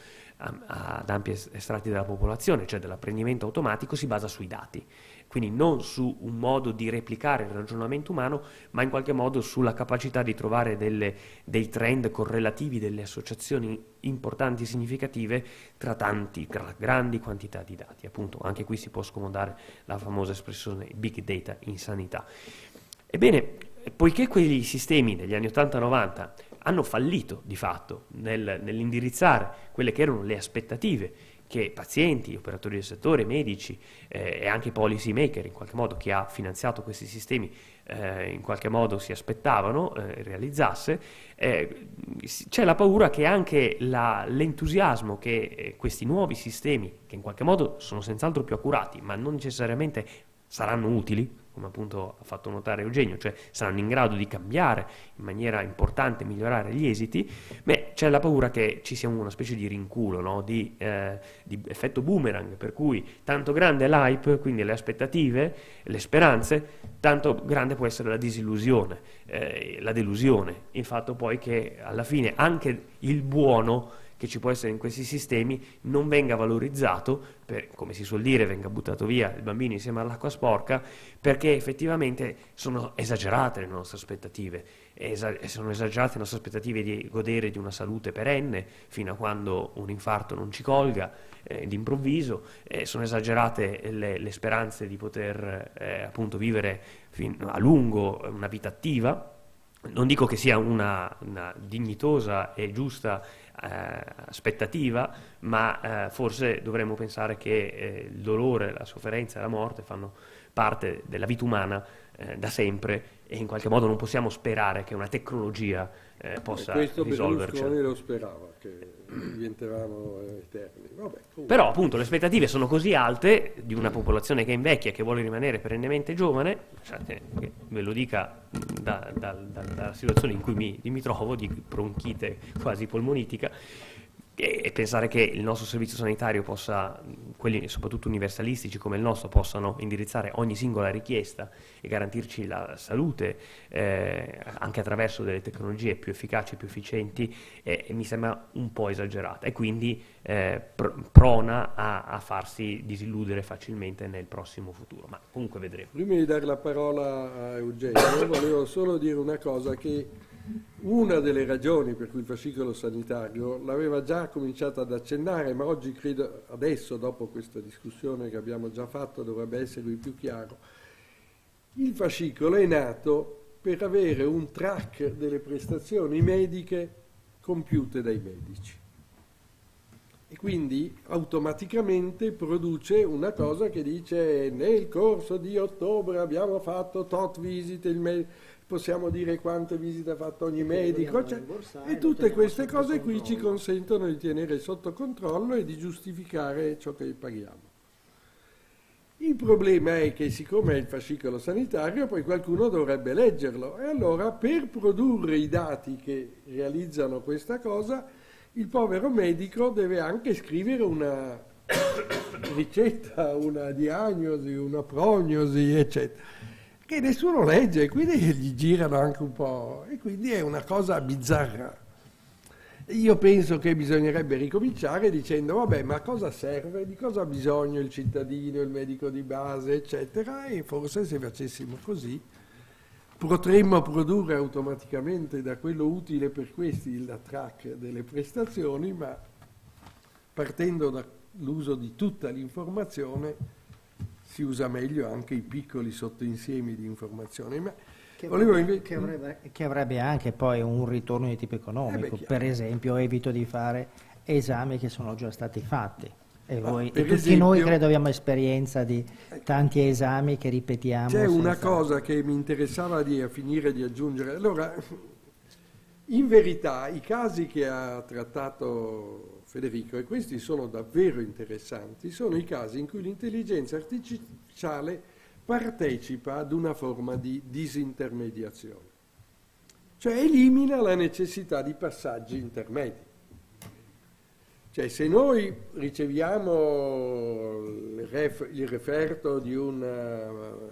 ad ampi estratti della popolazione, cioè dell'apprendimento automatico, si basa sui dati. Quindi non su un modo di replicare il ragionamento umano, ma in qualche modo sulla capacità di trovare delle, dei trend correlativi, delle associazioni importanti e significative tra tanti, tra grandi quantità di dati. Appunto, anche qui si può scomodare la famosa espressione big data in sanità. Ebbene, poiché quei sistemi degli anni ottanta novanta hanno fallito di fatto nel, nell'indirizzare quelle che erano le aspettative che pazienti, operatori del settore, medici eh, e anche policy maker, in qualche modo chi ha finanziato questi sistemi, eh, in qualche modo si aspettavano eh, realizzasse, eh, c'è la paura che anche la, l'entusiasmo che eh, questi nuovi sistemi, che in qualche modo sono senz'altro più accurati, ma non necessariamente saranno utili, come appunto ha fatto notare Eugenio, cioè saranno in grado di cambiare in maniera importante, migliorare gli esiti, beh, c'è la paura che ci sia una specie di rinculo, no? di, eh, di effetto boomerang, per cui tanto grande è l'hype, quindi le aspettative, le speranze, tanto grande può essere la disillusione, eh, la delusione, il fatto poi che alla fine anche il buono che ci può essere in questi sistemi non venga valorizzato, per, come si suol dire, venga buttato via il bambino insieme all'acqua sporca, perché effettivamente sono esagerate le nostre aspettative, esa- sono esagerate le nostre aspettative di godere di una salute perenne fino a quando un infarto non ci colga eh, d'improvviso, eh, sono esagerate le, le speranze di poter eh, appunto vivere fin a lungo una vita attiva. Non dico che sia una, una dignitosa e giusta eh, aspettativa, ma eh, forse dovremmo pensare che eh, il dolore, la sofferenza e la morte fanno parte della vita umana eh, da sempre, e in qualche modo non possiamo sperare che una tecnologia eh, possa questo risolverci. Questo Berlusconi lo sperava, che diventavamo eterni. Vabbè, però appunto le aspettative sono così alte di una popolazione che invecchia e che vuole rimanere perennemente giovane, lasciate che ve lo dica da, da, da, dalla situazione in cui mi, mi trovo, di bronchite quasi polmonitica, e pensare che il nostro servizio sanitario possa, quelli soprattutto universalistici come il nostro, possano indirizzare ogni singola richiesta e garantirci la salute eh, anche attraverso delle tecnologie più efficaci, più efficienti, eh, mi sembra un po' esagerata, e quindi eh, pr- prona a, a farsi disilludere facilmente nel prossimo futuro, ma comunque vedremo. Prima di dare la parola a Eugenio, volevo solo dire una cosa, che una delle ragioni per cui il fascicolo sanitario l'aveva già cominciato ad accennare, ma oggi credo, adesso dopo questa discussione che abbiamo già fatto, dovrebbe esservi più chiaro. Il fascicolo è nato per avere un track delle prestazioni mediche compiute dai medici, e quindi automaticamente produce una cosa che dice: nel corso di ottobre abbiamo fatto tot visite, il medico, possiamo dire quante visite ha fatto ogni medico, cioè, e tutte queste cose qui ci consentono di tenere sotto controllo e di giustificare ciò che paghiamo. Il problema è che, siccome è il fascicolo sanitario, poi qualcuno dovrebbe leggerlo, e allora per produrre i dati che realizzano questa cosa, il povero medico deve anche scrivere una ricetta, una diagnosi, una prognosi, eccetera, che nessuno legge, quindi gli girano anche un po', e quindi è una cosa bizzarra. Io penso che bisognerebbe ricominciare dicendo: vabbè, ma cosa serve, di cosa ha bisogno il cittadino, il medico di base, eccetera, e forse se facessimo così potremmo produrre automaticamente da quello utile per questi la track delle prestazioni, ma partendo dall'uso di tutta l'informazione si usa meglio anche i piccoli sottoinsiemi di informazioni. Ma che, volevo avrebbe, inve- che, avrebbe, che avrebbe anche poi un ritorno di tipo economico. Eh beh, per esempio, evito di fare esami che sono già stati fatti. E, voi, ah, e tutti esempio, noi credo abbiamo esperienza di tanti esami che ripetiamo. C'è una cosa che mi interessava di a finire di aggiungere. Allora, in verità i casi che ha trattato Federico, e questi sono davvero interessanti, sono i casi in cui l'intelligenza artificiale partecipa ad una forma di disintermediazione, cioè elimina la necessità di passaggi intermedi. Cioè, se noi riceviamo il, ref, il referto di una,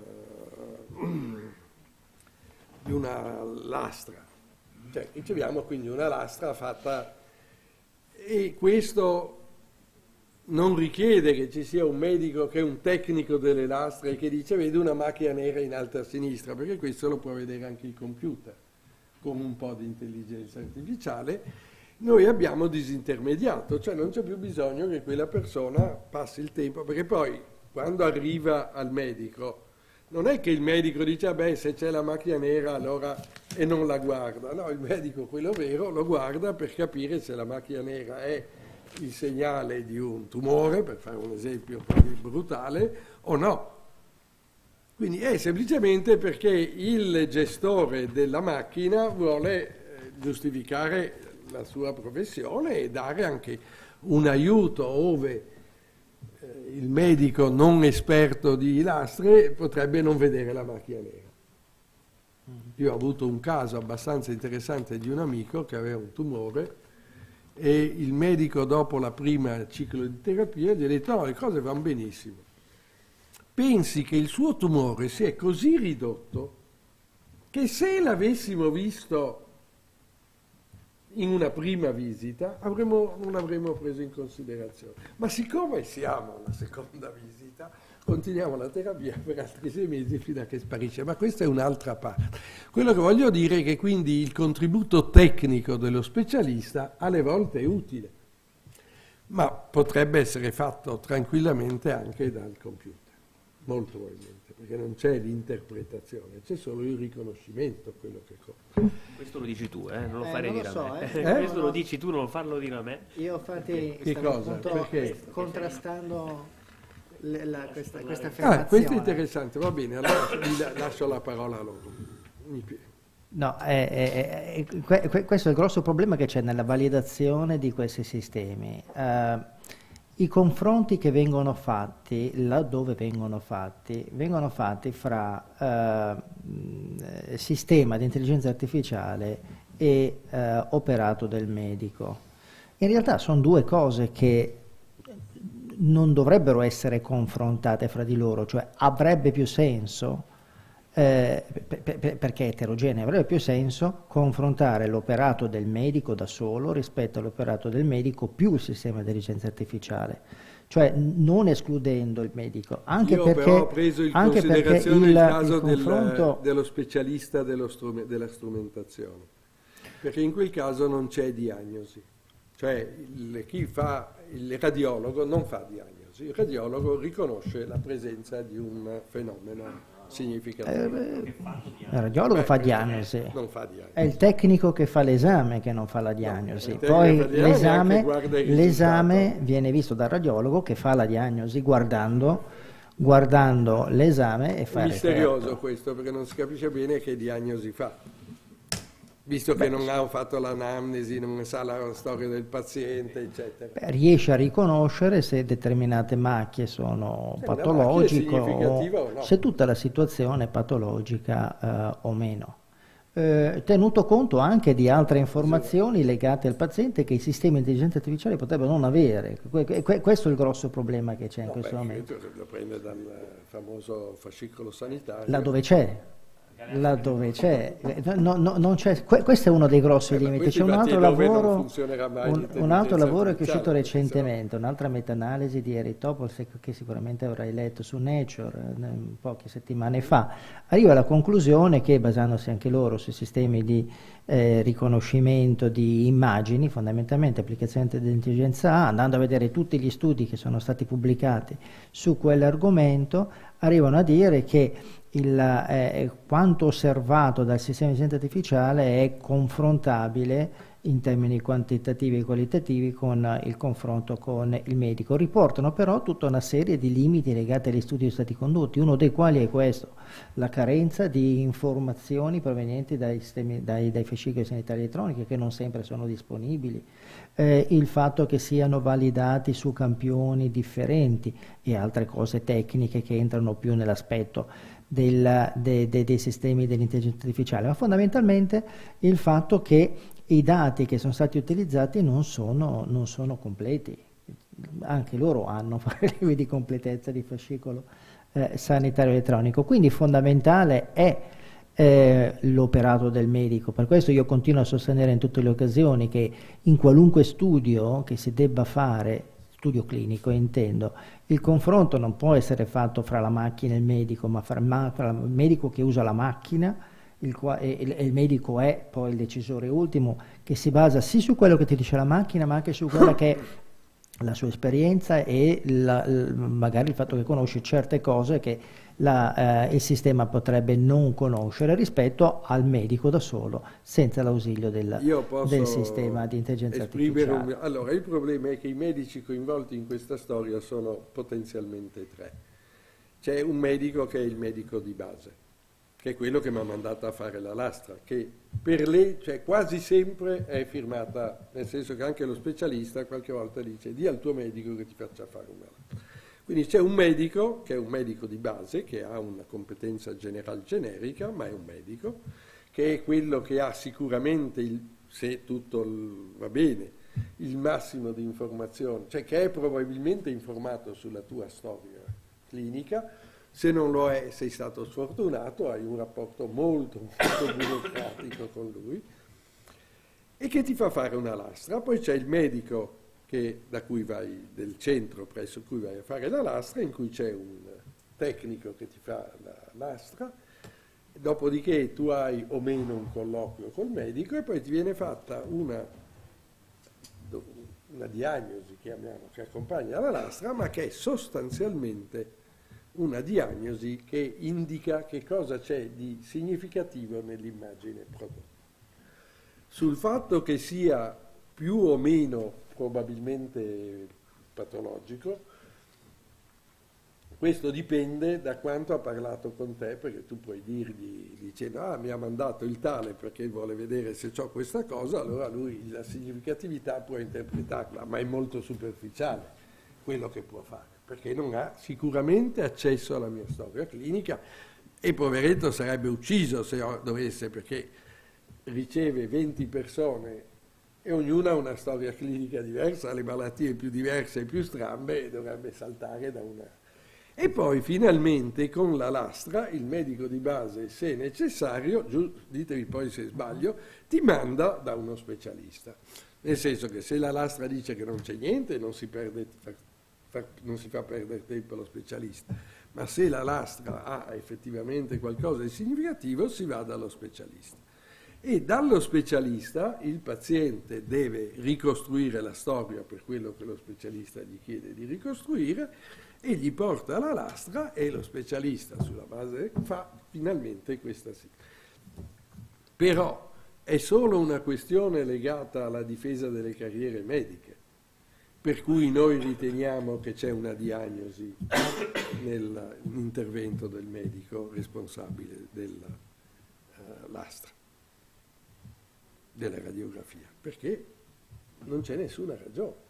di una lastra, cioè riceviamo quindi una lastra fatta, e questo non richiede che ci sia un medico che è un tecnico delle lastre e che dice: vede una macchia nera in alto a sinistra, perché questo lo può vedere anche il computer con un po' di intelligenza artificiale. Noi abbiamo disintermediato, cioè non c'è più bisogno che quella persona passi il tempo, perché poi quando arriva al medico non è che il medico dice: ah beh, se c'è la macchia nera allora, e non la guarda. No, il medico, quello vero, lo guarda per capire se la macchia nera è il segnale di un tumore, per fare un esempio un po' brutale, o no. Quindi è semplicemente perché il gestore della macchina vuole eh, giustificare la sua professione e dare anche un aiuto ove eh, il medico non esperto di lastre potrebbe non vedere la macchia nera. Io ho avuto un caso abbastanza interessante di un amico che aveva un tumore e il medico, dopo la prima ciclo di terapia, gli ha detto: no, le cose vanno benissimo. Pensi che il suo tumore si è così ridotto che se l'avessimo visto in una prima visita avremmo, non l'avremmo preso in considerazione. Ma siccome siamo alla seconda visita, continuiamo la terapia per altri sei mesi fino a che sparisce. Ma questa è un'altra parte. Quello che voglio dire è che quindi il contributo tecnico dello specialista alle volte è utile, ma potrebbe essere fatto tranquillamente anche dal computer. molto probabilmente, perché non c'è l'interpretazione, c'è solo il riconoscimento, quello che conta. Questo lo dici tu, eh? Non lo Eh, farei non dire lo a me. so, eh. Eh? Questo No, lo no. dici tu, non farlo dire a me. Io infatti Che stavo cosa? appunto Perché? contrastando le- la- questa, questa Ah, affermazione. questo è interessante, va bene, allora vi la- lascio la parola a loro. Mi pi- No, è- è- è- que- que- questo è il grosso problema che c'è nella validazione di questi sistemi. Eh, I confronti che vengono fatti, laddove vengono fatti, vengono fatti fra eh, sistema di intelligenza artificiale e eh, operato del medico. In realtà sono due cose che non dovrebbero essere confrontate fra di loro, cioè avrebbe più senso, eh, per, per, perché è eterogeneo, avrebbe più senso confrontare l'operato del medico da solo rispetto all'operato del medico più il sistema di intelligenza artificiale, cioè non escludendo il medico, anche Io perché, però ho preso in anche perché considerazione il, il caso il del- confronto... dello specialista dello strume- della strumentazione, perché in quel caso non c'è diagnosi, cioè il, chi fa il radiologo non fa diagnosi, il radiologo riconosce la presenza di un fenomeno significativo. Eh, il radiologo Beh, fa questo diagnosi, non fa diagnosi. è il tecnico che fa l'esame che non fa la diagnosi, il tecnico poi che fa diagnosi l'esame, anche guarda il l'esame risultato. viene visto dal radiologo che fa la diagnosi guardando, guardando l'esame e È fa il misterioso referto. questo perché non si capisce bene che diagnosi fa, visto che non ha fatto l'anamnesi, non sa la storia del paziente, eccetera. Beh, riesce a riconoscere se determinate macchie sono Se una patologiche macchia è o, significativa o no. se tutta la situazione è patologica eh, o meno. Eh, tenuto conto anche di altre informazioni legate al paziente che i sistemi di intelligenza artificiale potrebbero non avere. Que- que- questo è il grosso problema che c'è in No, questo beh, momento. lo prende dal famoso fascicolo sanitario. Laddove c'è, laddove c'è, no, no, non c'è, que- questo è uno dei grossi Eh, ma limiti. questi C'è un altro infatti dove non lavoro, funzionerà mai un, l'intelligenza un altro lavoro che è uscito artificiale, perché recentemente, un'altra meta-analisi di Eric Topol che sicuramente avrai letto su Nature eh, poche settimane fa, arriva alla conclusione che, basandosi anche loro sui sistemi di eh, riconoscimento di immagini, fondamentalmente applicazione dell'intelligenza A, andando a vedere tutti gli studi che sono stati pubblicati su quell'argomento, arrivano a dire che il, eh, quanto osservato dal sistema di intelligenza artificiale è confrontabile in termini quantitativi e qualitativi con il confronto con il medico. Riportano però tutta una serie di limiti legati agli studi che sono stati condotti, uno dei quali è questo, la carenza di informazioni provenienti dai, sistemi, dai, dai fascicoli sanitari elettronici che non sempre sono disponibili, eh, il fatto che siano validati su campioni differenti e altre cose tecniche che entrano più nell'aspetto del, de, de, dei sistemi dell'intelligenza artificiale, ma fondamentalmente il fatto che i dati che sono stati utilizzati non sono, non sono completi, anche loro hanno problemi di completezza di fascicolo eh, sanitario elettronico, quindi fondamentale è eh, l'operato del medico. Per questo io continuo a sostenere in tutte le occasioni che in qualunque studio che si debba fare, studio clinico intendo, il confronto non può essere fatto fra la macchina e il medico, ma fra, ma, fra il medico che usa la macchina il qua, e, e il medico è poi il decisore ultimo, che si basa sì su quello che ti dice la macchina, ma anche su quella che è la sua esperienza e la, magari il fatto che conosce certe cose che la, eh, il sistema potrebbe non conoscere rispetto al medico da solo, senza l'ausilio del, del sistema di intelligenza artificiale. Un... Allora, il problema è che i medici coinvolti in questa storia sono potenzialmente tre. C'è un medico che è il medico di base, che è quello che mi ha mandato a fare la lastra, che per lei, cioè quasi sempre è firmata, nel senso che anche lo specialista qualche volta dice di al tuo medico che ti faccia fare una lastra. Quindi c'è un medico, che è un medico di base, che ha una competenza general generica, ma è un medico, che è quello che ha sicuramente, il, se tutto il, va bene, il massimo di informazioni, cioè che è probabilmente informato sulla tua storia clinica. Se non lo è, sei stato sfortunato, hai un rapporto molto, molto burocratico con lui e che ti fa fare una lastra. Poi c'è il medico che, da cui vai, del centro presso cui vai a fare la lastra, in cui c'è un tecnico che ti fa la lastra, dopodiché tu hai o meno un colloquio col medico e poi ti viene fatta una, una diagnosi, chiamiamo, che accompagna la lastra, ma che è sostanzialmente una diagnosi che indica che cosa c'è di significativo nell'immagine prodotta. Sul fatto che sia più o meno probabilmente patologico, questo dipende da quanto ha parlato con te, perché tu puoi dirgli dicendo ah mi ha mandato il tale perché vuole vedere se ho questa cosa, allora lui la significatività può interpretarla, ma è molto superficiale quello che può fare, perché non ha sicuramente accesso alla mia storia clinica e poveretto sarebbe ucciso se dovesse, perché riceve venti persone e ognuna ha una storia clinica diversa, le malattie più diverse e più strambe, e dovrebbe saltare da una. E poi finalmente con la lastra il medico di base, se necessario, giù, ditemi poi se sbaglio, ti manda da uno specialista. Nel senso che se la lastra dice che non c'è niente, non si, perde, fa, fa, non si fa perdere tempo allo specialista, ma se la lastra ha effettivamente qualcosa di significativo si va dallo specialista. E dallo specialista il paziente deve ricostruire la storia per quello che lo specialista gli chiede di ricostruire e gli porta la lastra e lo specialista sulla base fa finalmente questa sì. Però è solo una questione legata alla difesa delle carriere mediche, per cui noi riteniamo che c'è una diagnosi nell'intervento del medico responsabile della uh, lastra, della radiografia, perché non c'è nessuna ragione.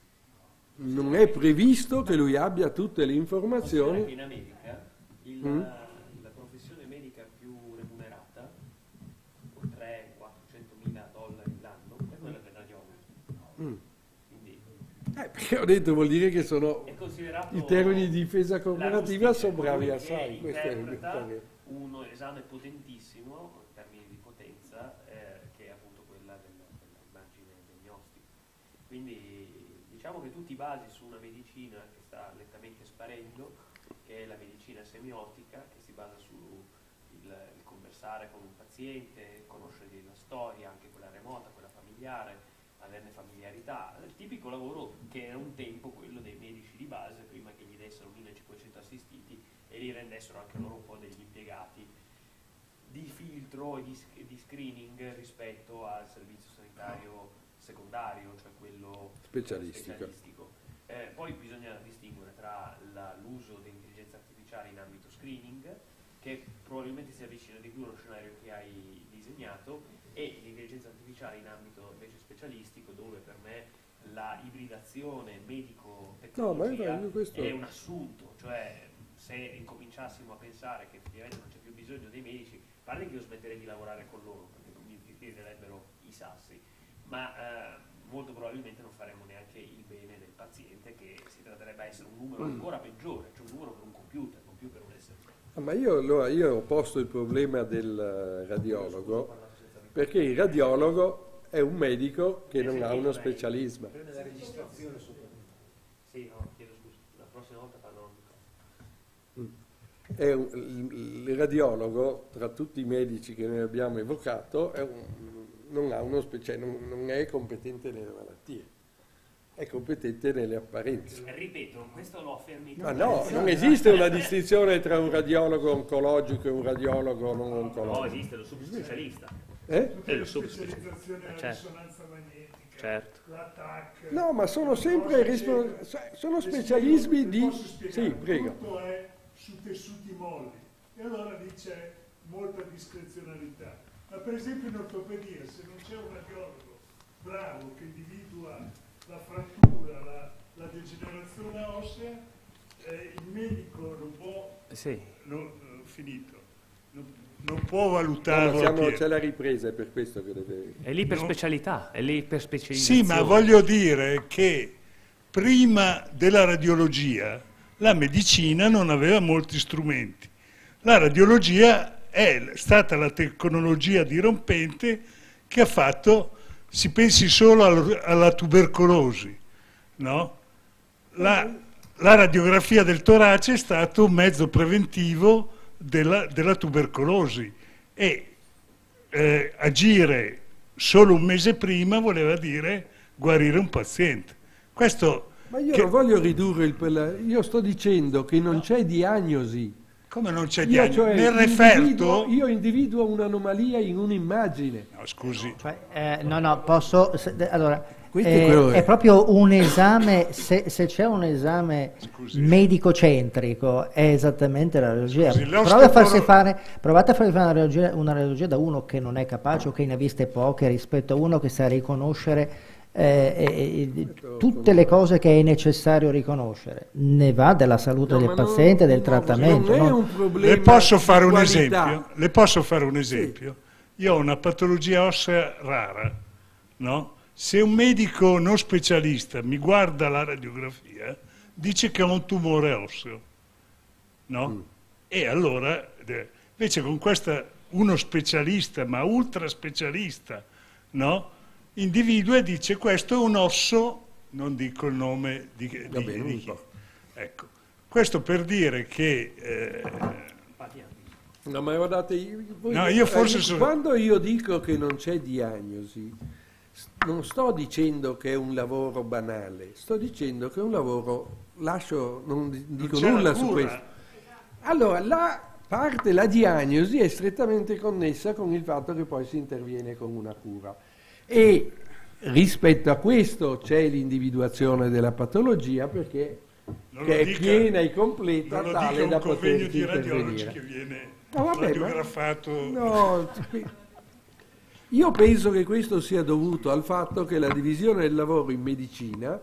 Non è previsto che lui abbia tutte le informazioni. In America il, mm? la professione medica più remunerata, con trecento quattrocentomila dollari l'anno, è quella del radiologo. Mm. Quindi, eh, perché ho detto vuol dire che sono i termini di difesa corporativa sono bravi assai. Questo è il uno esame potentissimo in termini di potenza, eh, che è appunto quella dell'immagine diagnostica. Quindi diciamo che tutti basi su una medicina che sta lentamente sparendo, che è la medicina semiotica, che si basa sul il conversare con un paziente, conoscere la storia, anche quella remota, quella familiare, averne familiarità, il tipico lavoro che era un tempo quello dei medici di base, prima che gli dessero millecinquecento assistiti e li rendessero anche loro un po' degli impiegati di filtro e di, di screening rispetto al servizio sanitario secondario, cioè quello specialistico. specialistico. Eh, poi bisogna distinguere tra la, l'uso dell'intelligenza artificiale in ambito screening, che probabilmente si avvicina di più allo scenario che hai disegnato, e l'intelligenza artificiale in ambito invece specialistico, dove per me la ibridazione medico-tecnologia no, questo... è un assunto, cioè se incominciassimo a pensare che effettivamente non c'è più bisogno dei medici, a parte che io smetterei di lavorare con loro, perché non mi tirerebbero i sassi, ma eh, molto probabilmente non faremo neanche il bene del paziente, che si tratterebbe di essere un numero ancora peggiore, cioè un numero per un computer, non più per un essere umano. Ah, ma io, allora, io ho posto il problema del radiologo, perché il radiologo è un medico che non ha uno specialismo. La registrazione sì, no, chiedo scusa, la prossima volta parlerò di cosa. È un, il radiologo, tra tutti i medici che noi abbiamo evocato, è un, non, ha uno specie, non, non è competente nelle malattie, è competente nelle apparenze. Ripeto, questo lo affermi. Ma no, non esiste una distinzione tra un radiologo oncologico e un radiologo non oncologico. No, esiste lo subspecialista. Eh? È lo subspecializzazione della certo. risonanza magnetica, certo. l'attacco. No, ma sono sempre rispo- sono specialismi di... Sì, prego. Tutto è su tessuti molli e allora dice molta discrezionalità. Ma per esempio in ortopedia, se non c'è un radiologo bravo che individua la frattura, la, la degenerazione ossea, eh, il medico non può... Sì. No, finito. Non, non può valutarlo. No, siamo, c'è la ripresa, è per questo che deve... È lì per no. specialità, è lì per specializzazione. Sì, ma voglio dire che prima della radiologia la medicina non aveva molti strumenti. La radiologia è stata la tecnologia dirompente che ha fatto, si pensi solo al, alla tubercolosi, no? La, la radiografia del torace è stato un mezzo preventivo della, della tubercolosi e eh, agire solo un mese prima voleva dire guarire un paziente. Questo Ma io che... non voglio ridurre il... Io sto dicendo che non c'è diagnosi. Come non c'è Io, diagnosi? cioè, Nel individuo, referto... io individuo un'anomalia in un'immagine. No, scusi. Cioè, eh, no, no, posso... Se, allora, Questo eh, è quello è che- proprio un esame, se, se c'è un esame Scusi. medico-centrico, è esattamente la radiologia. Scusi, Provate a, farsi l'osteoporo- fare, provate a farvi fare una radiologia, una radiologia da uno che non è capace o che ne ha viste poche rispetto a uno che sa riconoscere eh, eh, eh, tutte le cose che è necessario riconoscere. Ne va della salute No, del ma non- paziente, del no, trattamento. non è no? un problema Le posso di fare un qualità. esempio? Le posso fare un esempio? Io ho una patologia ossea rara, no? Se un medico non specialista mi guarda la radiografia, dice che ho un tumore osseo, no? Mm. E allora, eh, invece con questa, uno specialista, ma ultra specialista, no? Individua e dice questo è un osso, non dico il nome di, di, Va bene, di un chi. po'. Ecco, questo per dire che... eh, No, ma guardate, io, voi- No, io forse eh, sono- quando io dico che non c'è diagnosi, s- non sto dicendo che è un lavoro banale, sto dicendo che è un lavoro, lascio, non di- dico c'è la nulla su cura. questo. Allora, la parte, la diagnosi è strettamente connessa con il fatto che poi si interviene con una cura. E rispetto a questo c'è l'individuazione della patologia perché non che lo è dica- piena e completa, non lo tale dica un da convegno poterci di radiologi intervenire. che viene No, vabbè, ma- radiografato. No, io penso che questo sia dovuto al fatto che la divisione del lavoro in medicina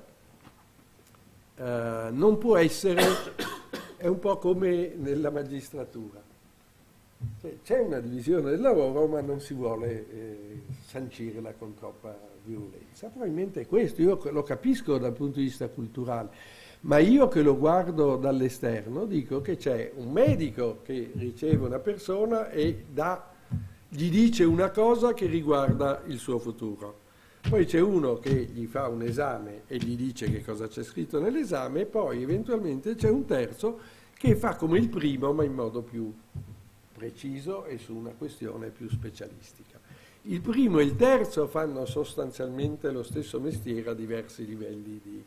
eh, non può essere, è un po' come nella magistratura. Cioè, c'è una divisione del lavoro ma non si vuole eh, sancirla con troppa virulenza. Probabilmente è questo, io lo capisco dal punto di vista culturale. Ma io che lo guardo dall'esterno dico che c'è un medico che riceve una persona e dà, gli dice una cosa che riguarda il suo futuro. Poi c'è uno che gli fa un esame e gli dice che cosa c'è scritto nell'esame e poi eventualmente c'è un terzo che fa come il primo ma in modo più preciso e su una questione più specialistica. Il primo e il terzo fanno sostanzialmente lo stesso mestiere a diversi livelli di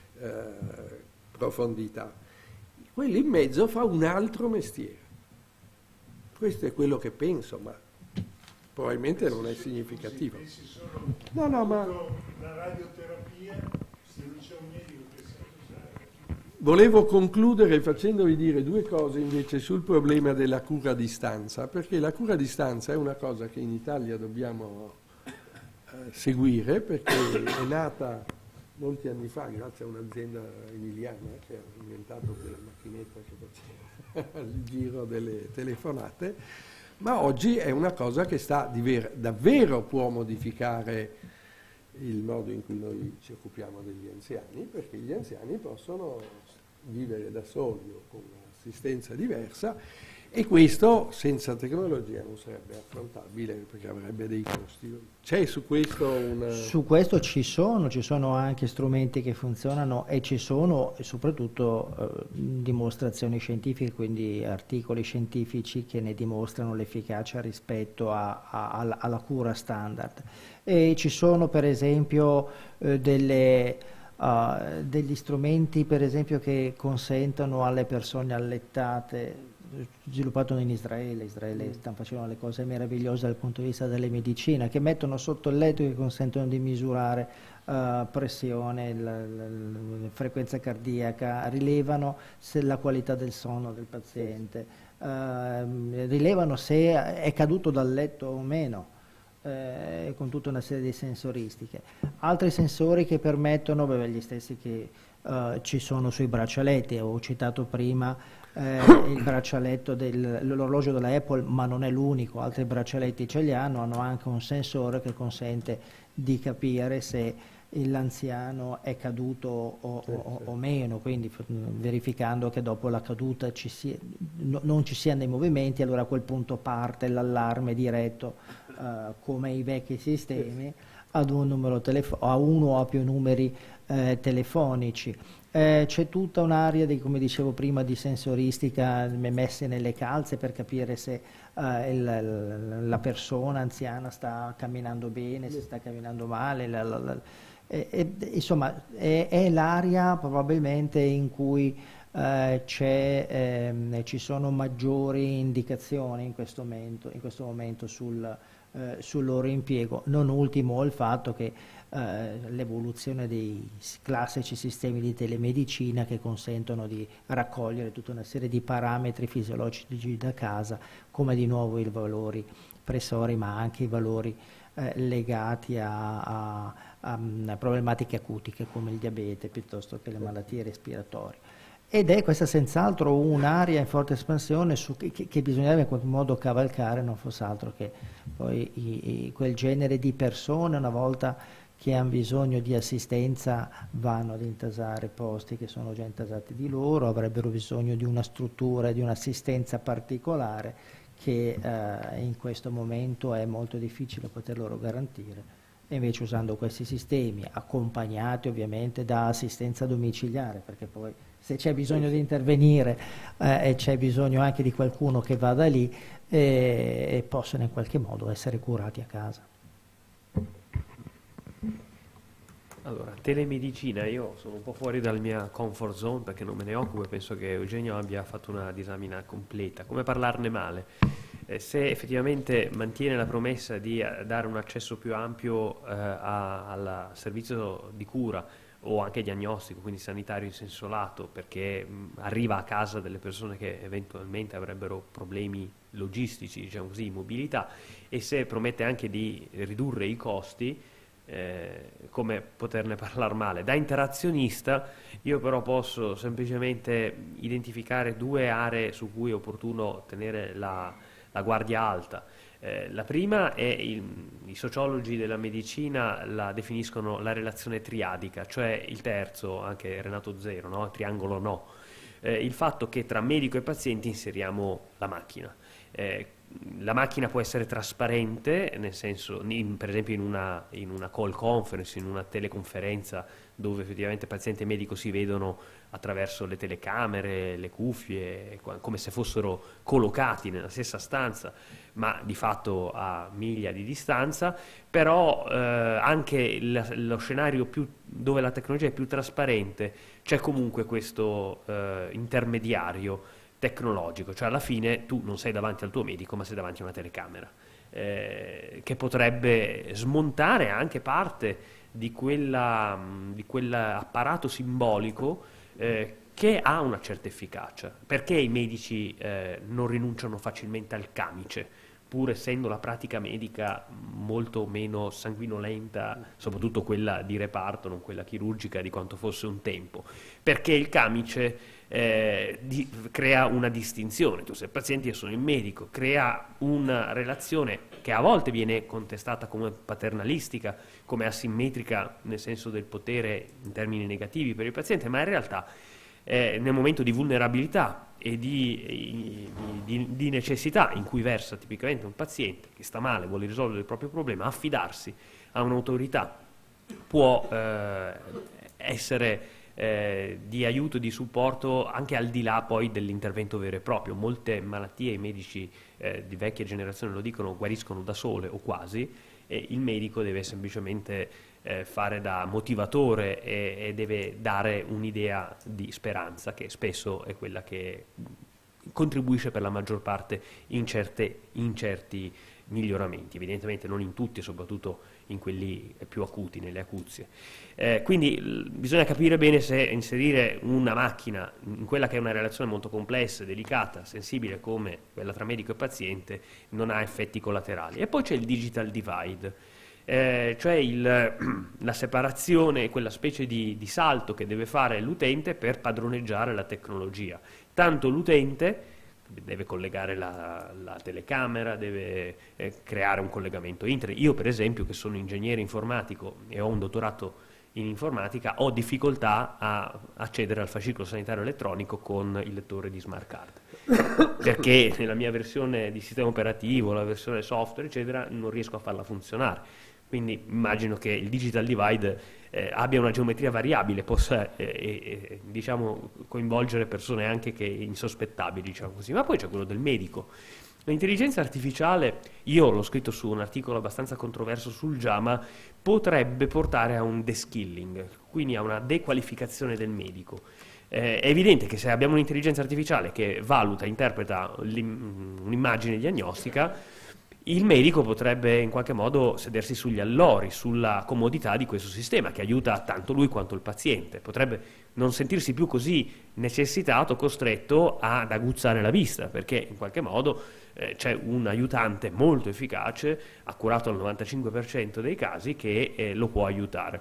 Eh, profondità. Quello in mezzo fa un altro mestiere. Questo è quello che penso, ma probabilmente non è significativo. No, no, ma La radioterapia, se non c'è un medico che sa usare. volevo concludere facendovi dire due cose invece sul problema della cura a distanza, perché la cura a distanza è una cosa che in Italia dobbiamo eh, seguire, perché è nata molti anni fa grazie a un'azienda emiliana che ha inventato quella macchinetta che faceva il giro delle telefonate, ma oggi è una cosa che sta diver- davvero può modificare il modo in cui noi ci occupiamo degli anziani, perché gli anziani possono vivere da soli o con un'assistenza diversa e questo senza tecnologia non sarebbe affrontabile perché avrebbe dei costi. C'è su questo una... Su questo ci sono, ci sono anche strumenti che funzionano e ci sono soprattutto eh, dimostrazioni scientifiche, quindi articoli scientifici che ne dimostrano l'efficacia rispetto a, a, alla, alla cura standard. E ci sono per esempio eh, delle, uh, degli strumenti per esempio che consentono alle persone allettate, sviluppato in Israele, Israele stanno facendo le cose meravigliose dal punto di vista delle medicine, che mettono sotto il letto e che consentono di misurare uh, pressione, la, la, la frequenza cardiaca, rilevano se la qualità del sonno del paziente, uh, rilevano se è caduto dal letto o meno, eh, con tutta una serie di sensoristiche. Altri sensori che permettono, beh, gli stessi che uh, ci sono sui braccialetti, ho citato prima Eh, il braccialetto dell'orologio della Apple, ma non è l'unico, altri braccialetti ce li hanno, hanno anche un sensore che consente di capire se l'anziano è caduto o, o, o meno, quindi verificando che dopo la caduta ci sia, no, non ci siano dei movimenti, allora a quel punto parte l'allarme diretto eh, come i vecchi sistemi ad un numero telefono, a uno o a più numeri eh, telefonici. Eh, c'è tutta un'area di, come dicevo prima, di sensoristica messe nelle calze per capire se eh, il, la persona anziana sta camminando bene, se sta camminando male. La, la, la, e, e, insomma, è, è l'area probabilmente in cui eh, c'è, ehm, ci sono maggiori indicazioni in questo momento, in questo momento sul, eh, sul loro impiego. Non ultimo il fatto che Uh, l'evoluzione dei classici sistemi di telemedicina che consentono di raccogliere tutta una serie di parametri fisiologici da casa, come di nuovo i valori pressori, ma anche i valori uh, legati a, a, a, a problematiche acutiche come il diabete piuttosto che le malattie respiratorie. Ed è questa senz'altro un'area in forte espansione su che, che, che bisognerebbe in qualche modo cavalcare, non fosse altro che poi i, i, quel genere di persone, una volta che hanno bisogno di assistenza, vanno ad intasare posti che sono già intasati di loro, avrebbero bisogno di una struttura, di un'assistenza particolare che eh, in questo momento è molto difficile poter loro garantire. E invece usando questi sistemi, accompagnati ovviamente da assistenza domiciliare, perché poi se c'è bisogno di intervenire eh, e c'è bisogno anche di qualcuno che vada lì, eh, e possono in qualche modo essere curati a casa. Allora, telemedicina, io sono un po' fuori dalla mia comfort zone perché non me ne occupo e penso che Eugenio abbia fatto una disamina completa. Come parlarne male? Eh, se effettivamente mantiene la promessa di eh, dare un accesso più ampio eh, a, al servizio di cura o anche diagnostico, quindi sanitario in senso lato, perché mh, arriva a casa delle persone che eventualmente avrebbero problemi logistici, diciamo così, mobilità, e se promette anche di ridurre i costi, Eh, come poterne parlare male? Da interazionista io però posso semplicemente identificare due aree su cui è opportuno tenere la, la guardia alta. Eh, la prima è il, i sociologi della medicina la definiscono la relazione triadica, cioè il terzo, anche Renato Zero, no? Triangolo no. Eh, il fatto che tra medico e paziente inseriamo la macchina. Eh, La macchina può essere trasparente, nel senso, in, per esempio in una, in una call conference, in una teleconferenza dove effettivamente paziente e medico si vedono attraverso le telecamere, le cuffie, come se fossero collocati nella stessa stanza, ma di fatto a miglia di distanza. Però eh, anche il, lo scenario più, dove la tecnologia è più trasparente, c'è comunque questo eh, intermediario tecnologico, cioè alla fine tu non sei davanti al tuo medico ma sei davanti a una telecamera eh, che potrebbe smontare anche parte di quella, di quell'apparato simbolico eh, che ha una certa efficacia. Perché i medici eh, non rinunciano facilmente al camice, pur essendo la pratica medica molto meno sanguinolenta, soprattutto quella di reparto, non quella chirurgica, di quanto fosse un tempo? Perché il camice eh, di, crea una distinzione. Tu sei il paziente, io sono il medico, crea una relazione che a volte viene contestata come paternalistica, come asimmetrica nel senso del potere in termini negativi per il paziente, ma in realtà eh, nel momento di vulnerabilità e di, di, di necessità in cui versa tipicamente un paziente che sta male, vuole risolvere il proprio problema, affidarsi a un'autorità può eh, essere eh, di aiuto e di supporto anche al di là poi dell'intervento vero e proprio. Molte malattie i medici eh, di vecchia generazione lo dicono, guariscono da sole o quasi, e il medico deve semplicemente eh, fare da motivatore e, e deve dare un'idea di speranza, che spesso è quella che contribuisce per la maggior parte in, certe, in certi miglioramenti, evidentemente non in tutti, soprattutto in quelli più acuti, nelle acuzie. Eh, quindi l- bisogna capire bene se inserire una macchina in quella che è una relazione molto complessa, delicata, sensibile come quella tra medico e paziente non ha effetti collaterali. E poi c'è il digital divide, eh, cioè il, la separazione, quella specie di, di salto che deve fare l'utente per padroneggiare la tecnologia. Tanto l'utente deve collegare la, la telecamera, deve eh, creare un collegamento internet. Io per esempio, che sono ingegnere informatico e ho un dottorato in informatica, ho difficoltà a accedere al fascicolo sanitario elettronico con il lettore di smart card, perché nella mia versione di sistema operativo, la versione software eccetera, non riesco a farla funzionare. Quindi immagino che il digital divide eh, abbia una geometria variabile, possa eh, eh, diciamo, coinvolgere persone anche che insospettabili, diciamo così. Ma poi c'è quello del medico. L'intelligenza artificiale, io l'ho scritto su un articolo abbastanza controverso sul JAMA, potrebbe portare a un de-skilling, quindi a una dequalificazione del medico. Eh, è evidente che se abbiamo un'intelligenza artificiale che valuta, interpreta un'immagine diagnostica, il medico potrebbe in qualche modo sedersi sugli allori, sulla comodità di questo sistema che aiuta tanto lui quanto il paziente. Potrebbe non sentirsi più così necessitato, costretto ad aguzzare la vista, perché in qualche modo eh, c'è un aiutante molto efficace, accurato al novantacinque per cento dei casi, che eh, lo può aiutare.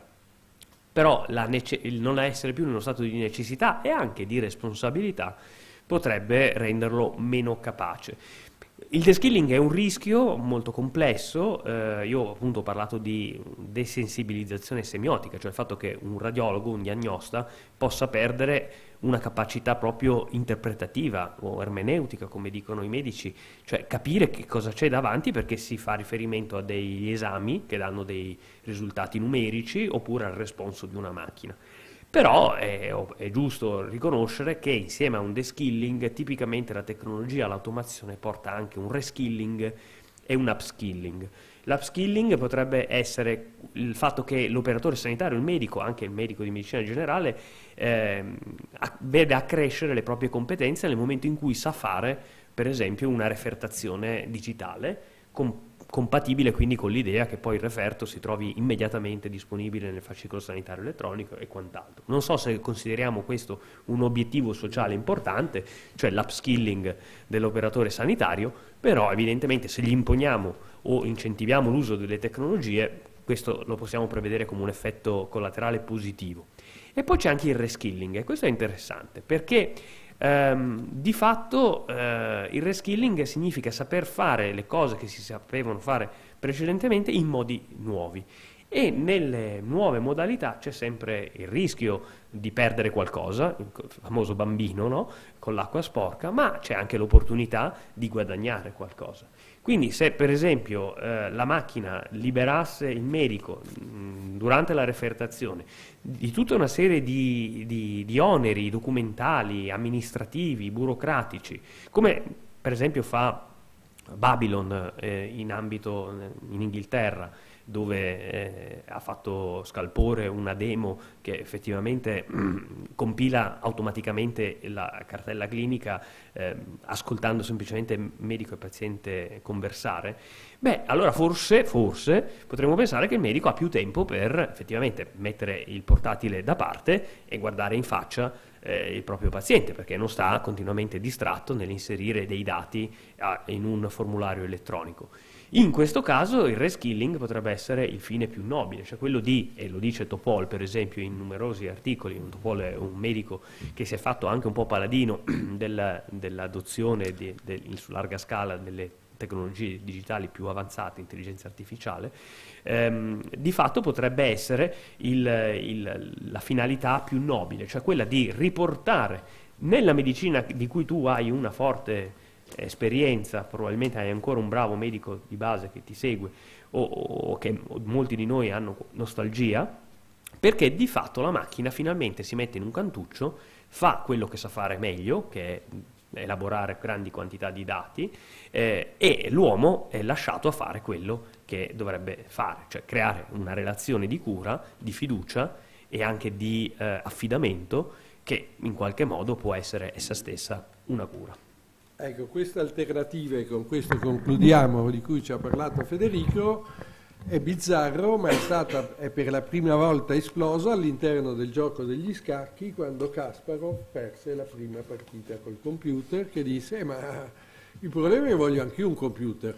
Però la il non essere più in uno stato di necessità e anche di responsabilità potrebbe renderlo meno capace. Il de-skilling è un rischio molto complesso, eh, io appunto ho parlato di desensibilizzazione semiotica, cioè il fatto che un radiologo, un diagnosta, possa perdere una capacità proprio interpretativa o ermeneutica, come dicono i medici, cioè capire che cosa c'è davanti perché si fa riferimento a degli esami che danno dei risultati numerici oppure al responso di una macchina. Però è, è giusto riconoscere che insieme a un de-skilling tipicamente la tecnologia, l'automazione porta anche un reskilling e un upskilling. L'upskilling potrebbe essere il fatto che l'operatore sanitario, il medico, anche il medico di medicina generale, eh, vede accrescere le proprie competenze nel momento in cui sa fare, per esempio, una refertazione digitale con compatibile quindi con l'idea che poi il referto si trovi immediatamente disponibile nel fascicolo sanitario elettronico e quant'altro. Non so se consideriamo questo un obiettivo sociale importante, cioè l'upskilling dell'operatore sanitario, però evidentemente se gli imponiamo o incentiviamo l'uso delle tecnologie, questo lo possiamo prevedere come un effetto collaterale positivo. E poi c'è anche il reskilling, e questo è interessante, perché Um, di fatto uh, il reskilling significa saper fare le cose che si sapevano fare precedentemente in modi nuovi, e nelle nuove modalità c'è sempre il rischio di perdere qualcosa, il famoso bambino, no? Con l'acqua sporca, ma c'è anche l'opportunità di guadagnare qualcosa. Quindi se per esempio eh, la macchina liberasse il medico mh, durante la refertazione di tutta una serie di, di, di oneri documentali, amministrativi, burocratici, come per esempio fa Babylon eh, in ambito in Inghilterra, dove eh, ha fatto scalpore una demo che effettivamente mh, compila automaticamente la cartella clinica eh, ascoltando semplicemente medico e paziente conversare, beh, allora forse, forse potremmo pensare che il medico ha più tempo per effettivamente mettere il portatile da parte e guardare in faccia eh, il proprio paziente, perché non sta continuamente distratto nell'inserire dei dati a, in un formulario elettronico. In questo caso il reskilling potrebbe essere il fine più nobile, cioè quello di, e lo dice Topol per esempio in numerosi articoli, Topol è un medico che si è fatto anche un po' paladino del, dell'adozione di, del, su larga scala delle tecnologie digitali più avanzate, intelligenza artificiale, ehm, di fatto potrebbe essere il, il, la finalità più nobile, cioè quella di riportare nella medicina di cui tu hai una forte esperienza, probabilmente hai ancora un bravo medico di base che ti segue o, o che molti di noi hanno nostalgia, perché di fatto la macchina finalmente si mette in un cantuccio, fa quello che sa fare meglio, che è elaborare grandi quantità di dati, eh, e l'uomo è lasciato a fare quello che dovrebbe fare, cioè creare una relazione di cura, di fiducia e anche di eh, affidamento che in qualche modo può essere essa stessa una cura. Ecco, queste alternative, con questo concludiamo, di cui ci ha parlato Federico, è bizzarro, ma è stata è per la prima volta esploso all'interno del gioco degli scacchi quando Kasparov perse la prima partita col computer, che disse eh, ma il problema è che voglio anche un computer.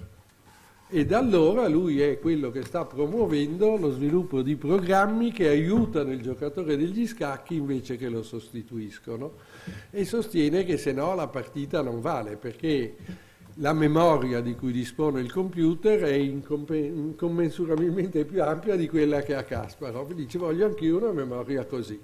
E da allora lui è quello che sta promuovendo lo sviluppo di programmi che aiutano il giocatore degli scacchi invece che lo sostituiscono, e sostiene che se no la partita non vale, perché la memoria di cui dispone il computer è incommensurabilmente più ampia di quella che ha Kasparov. Dice voglio anche io una memoria così.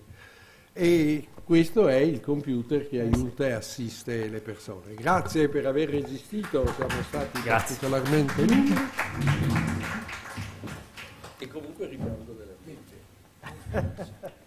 E questo è il computer che aiuta e assiste le persone. Grazie per aver resistito, siamo stati Grazie. particolarmente lunghi. Sì.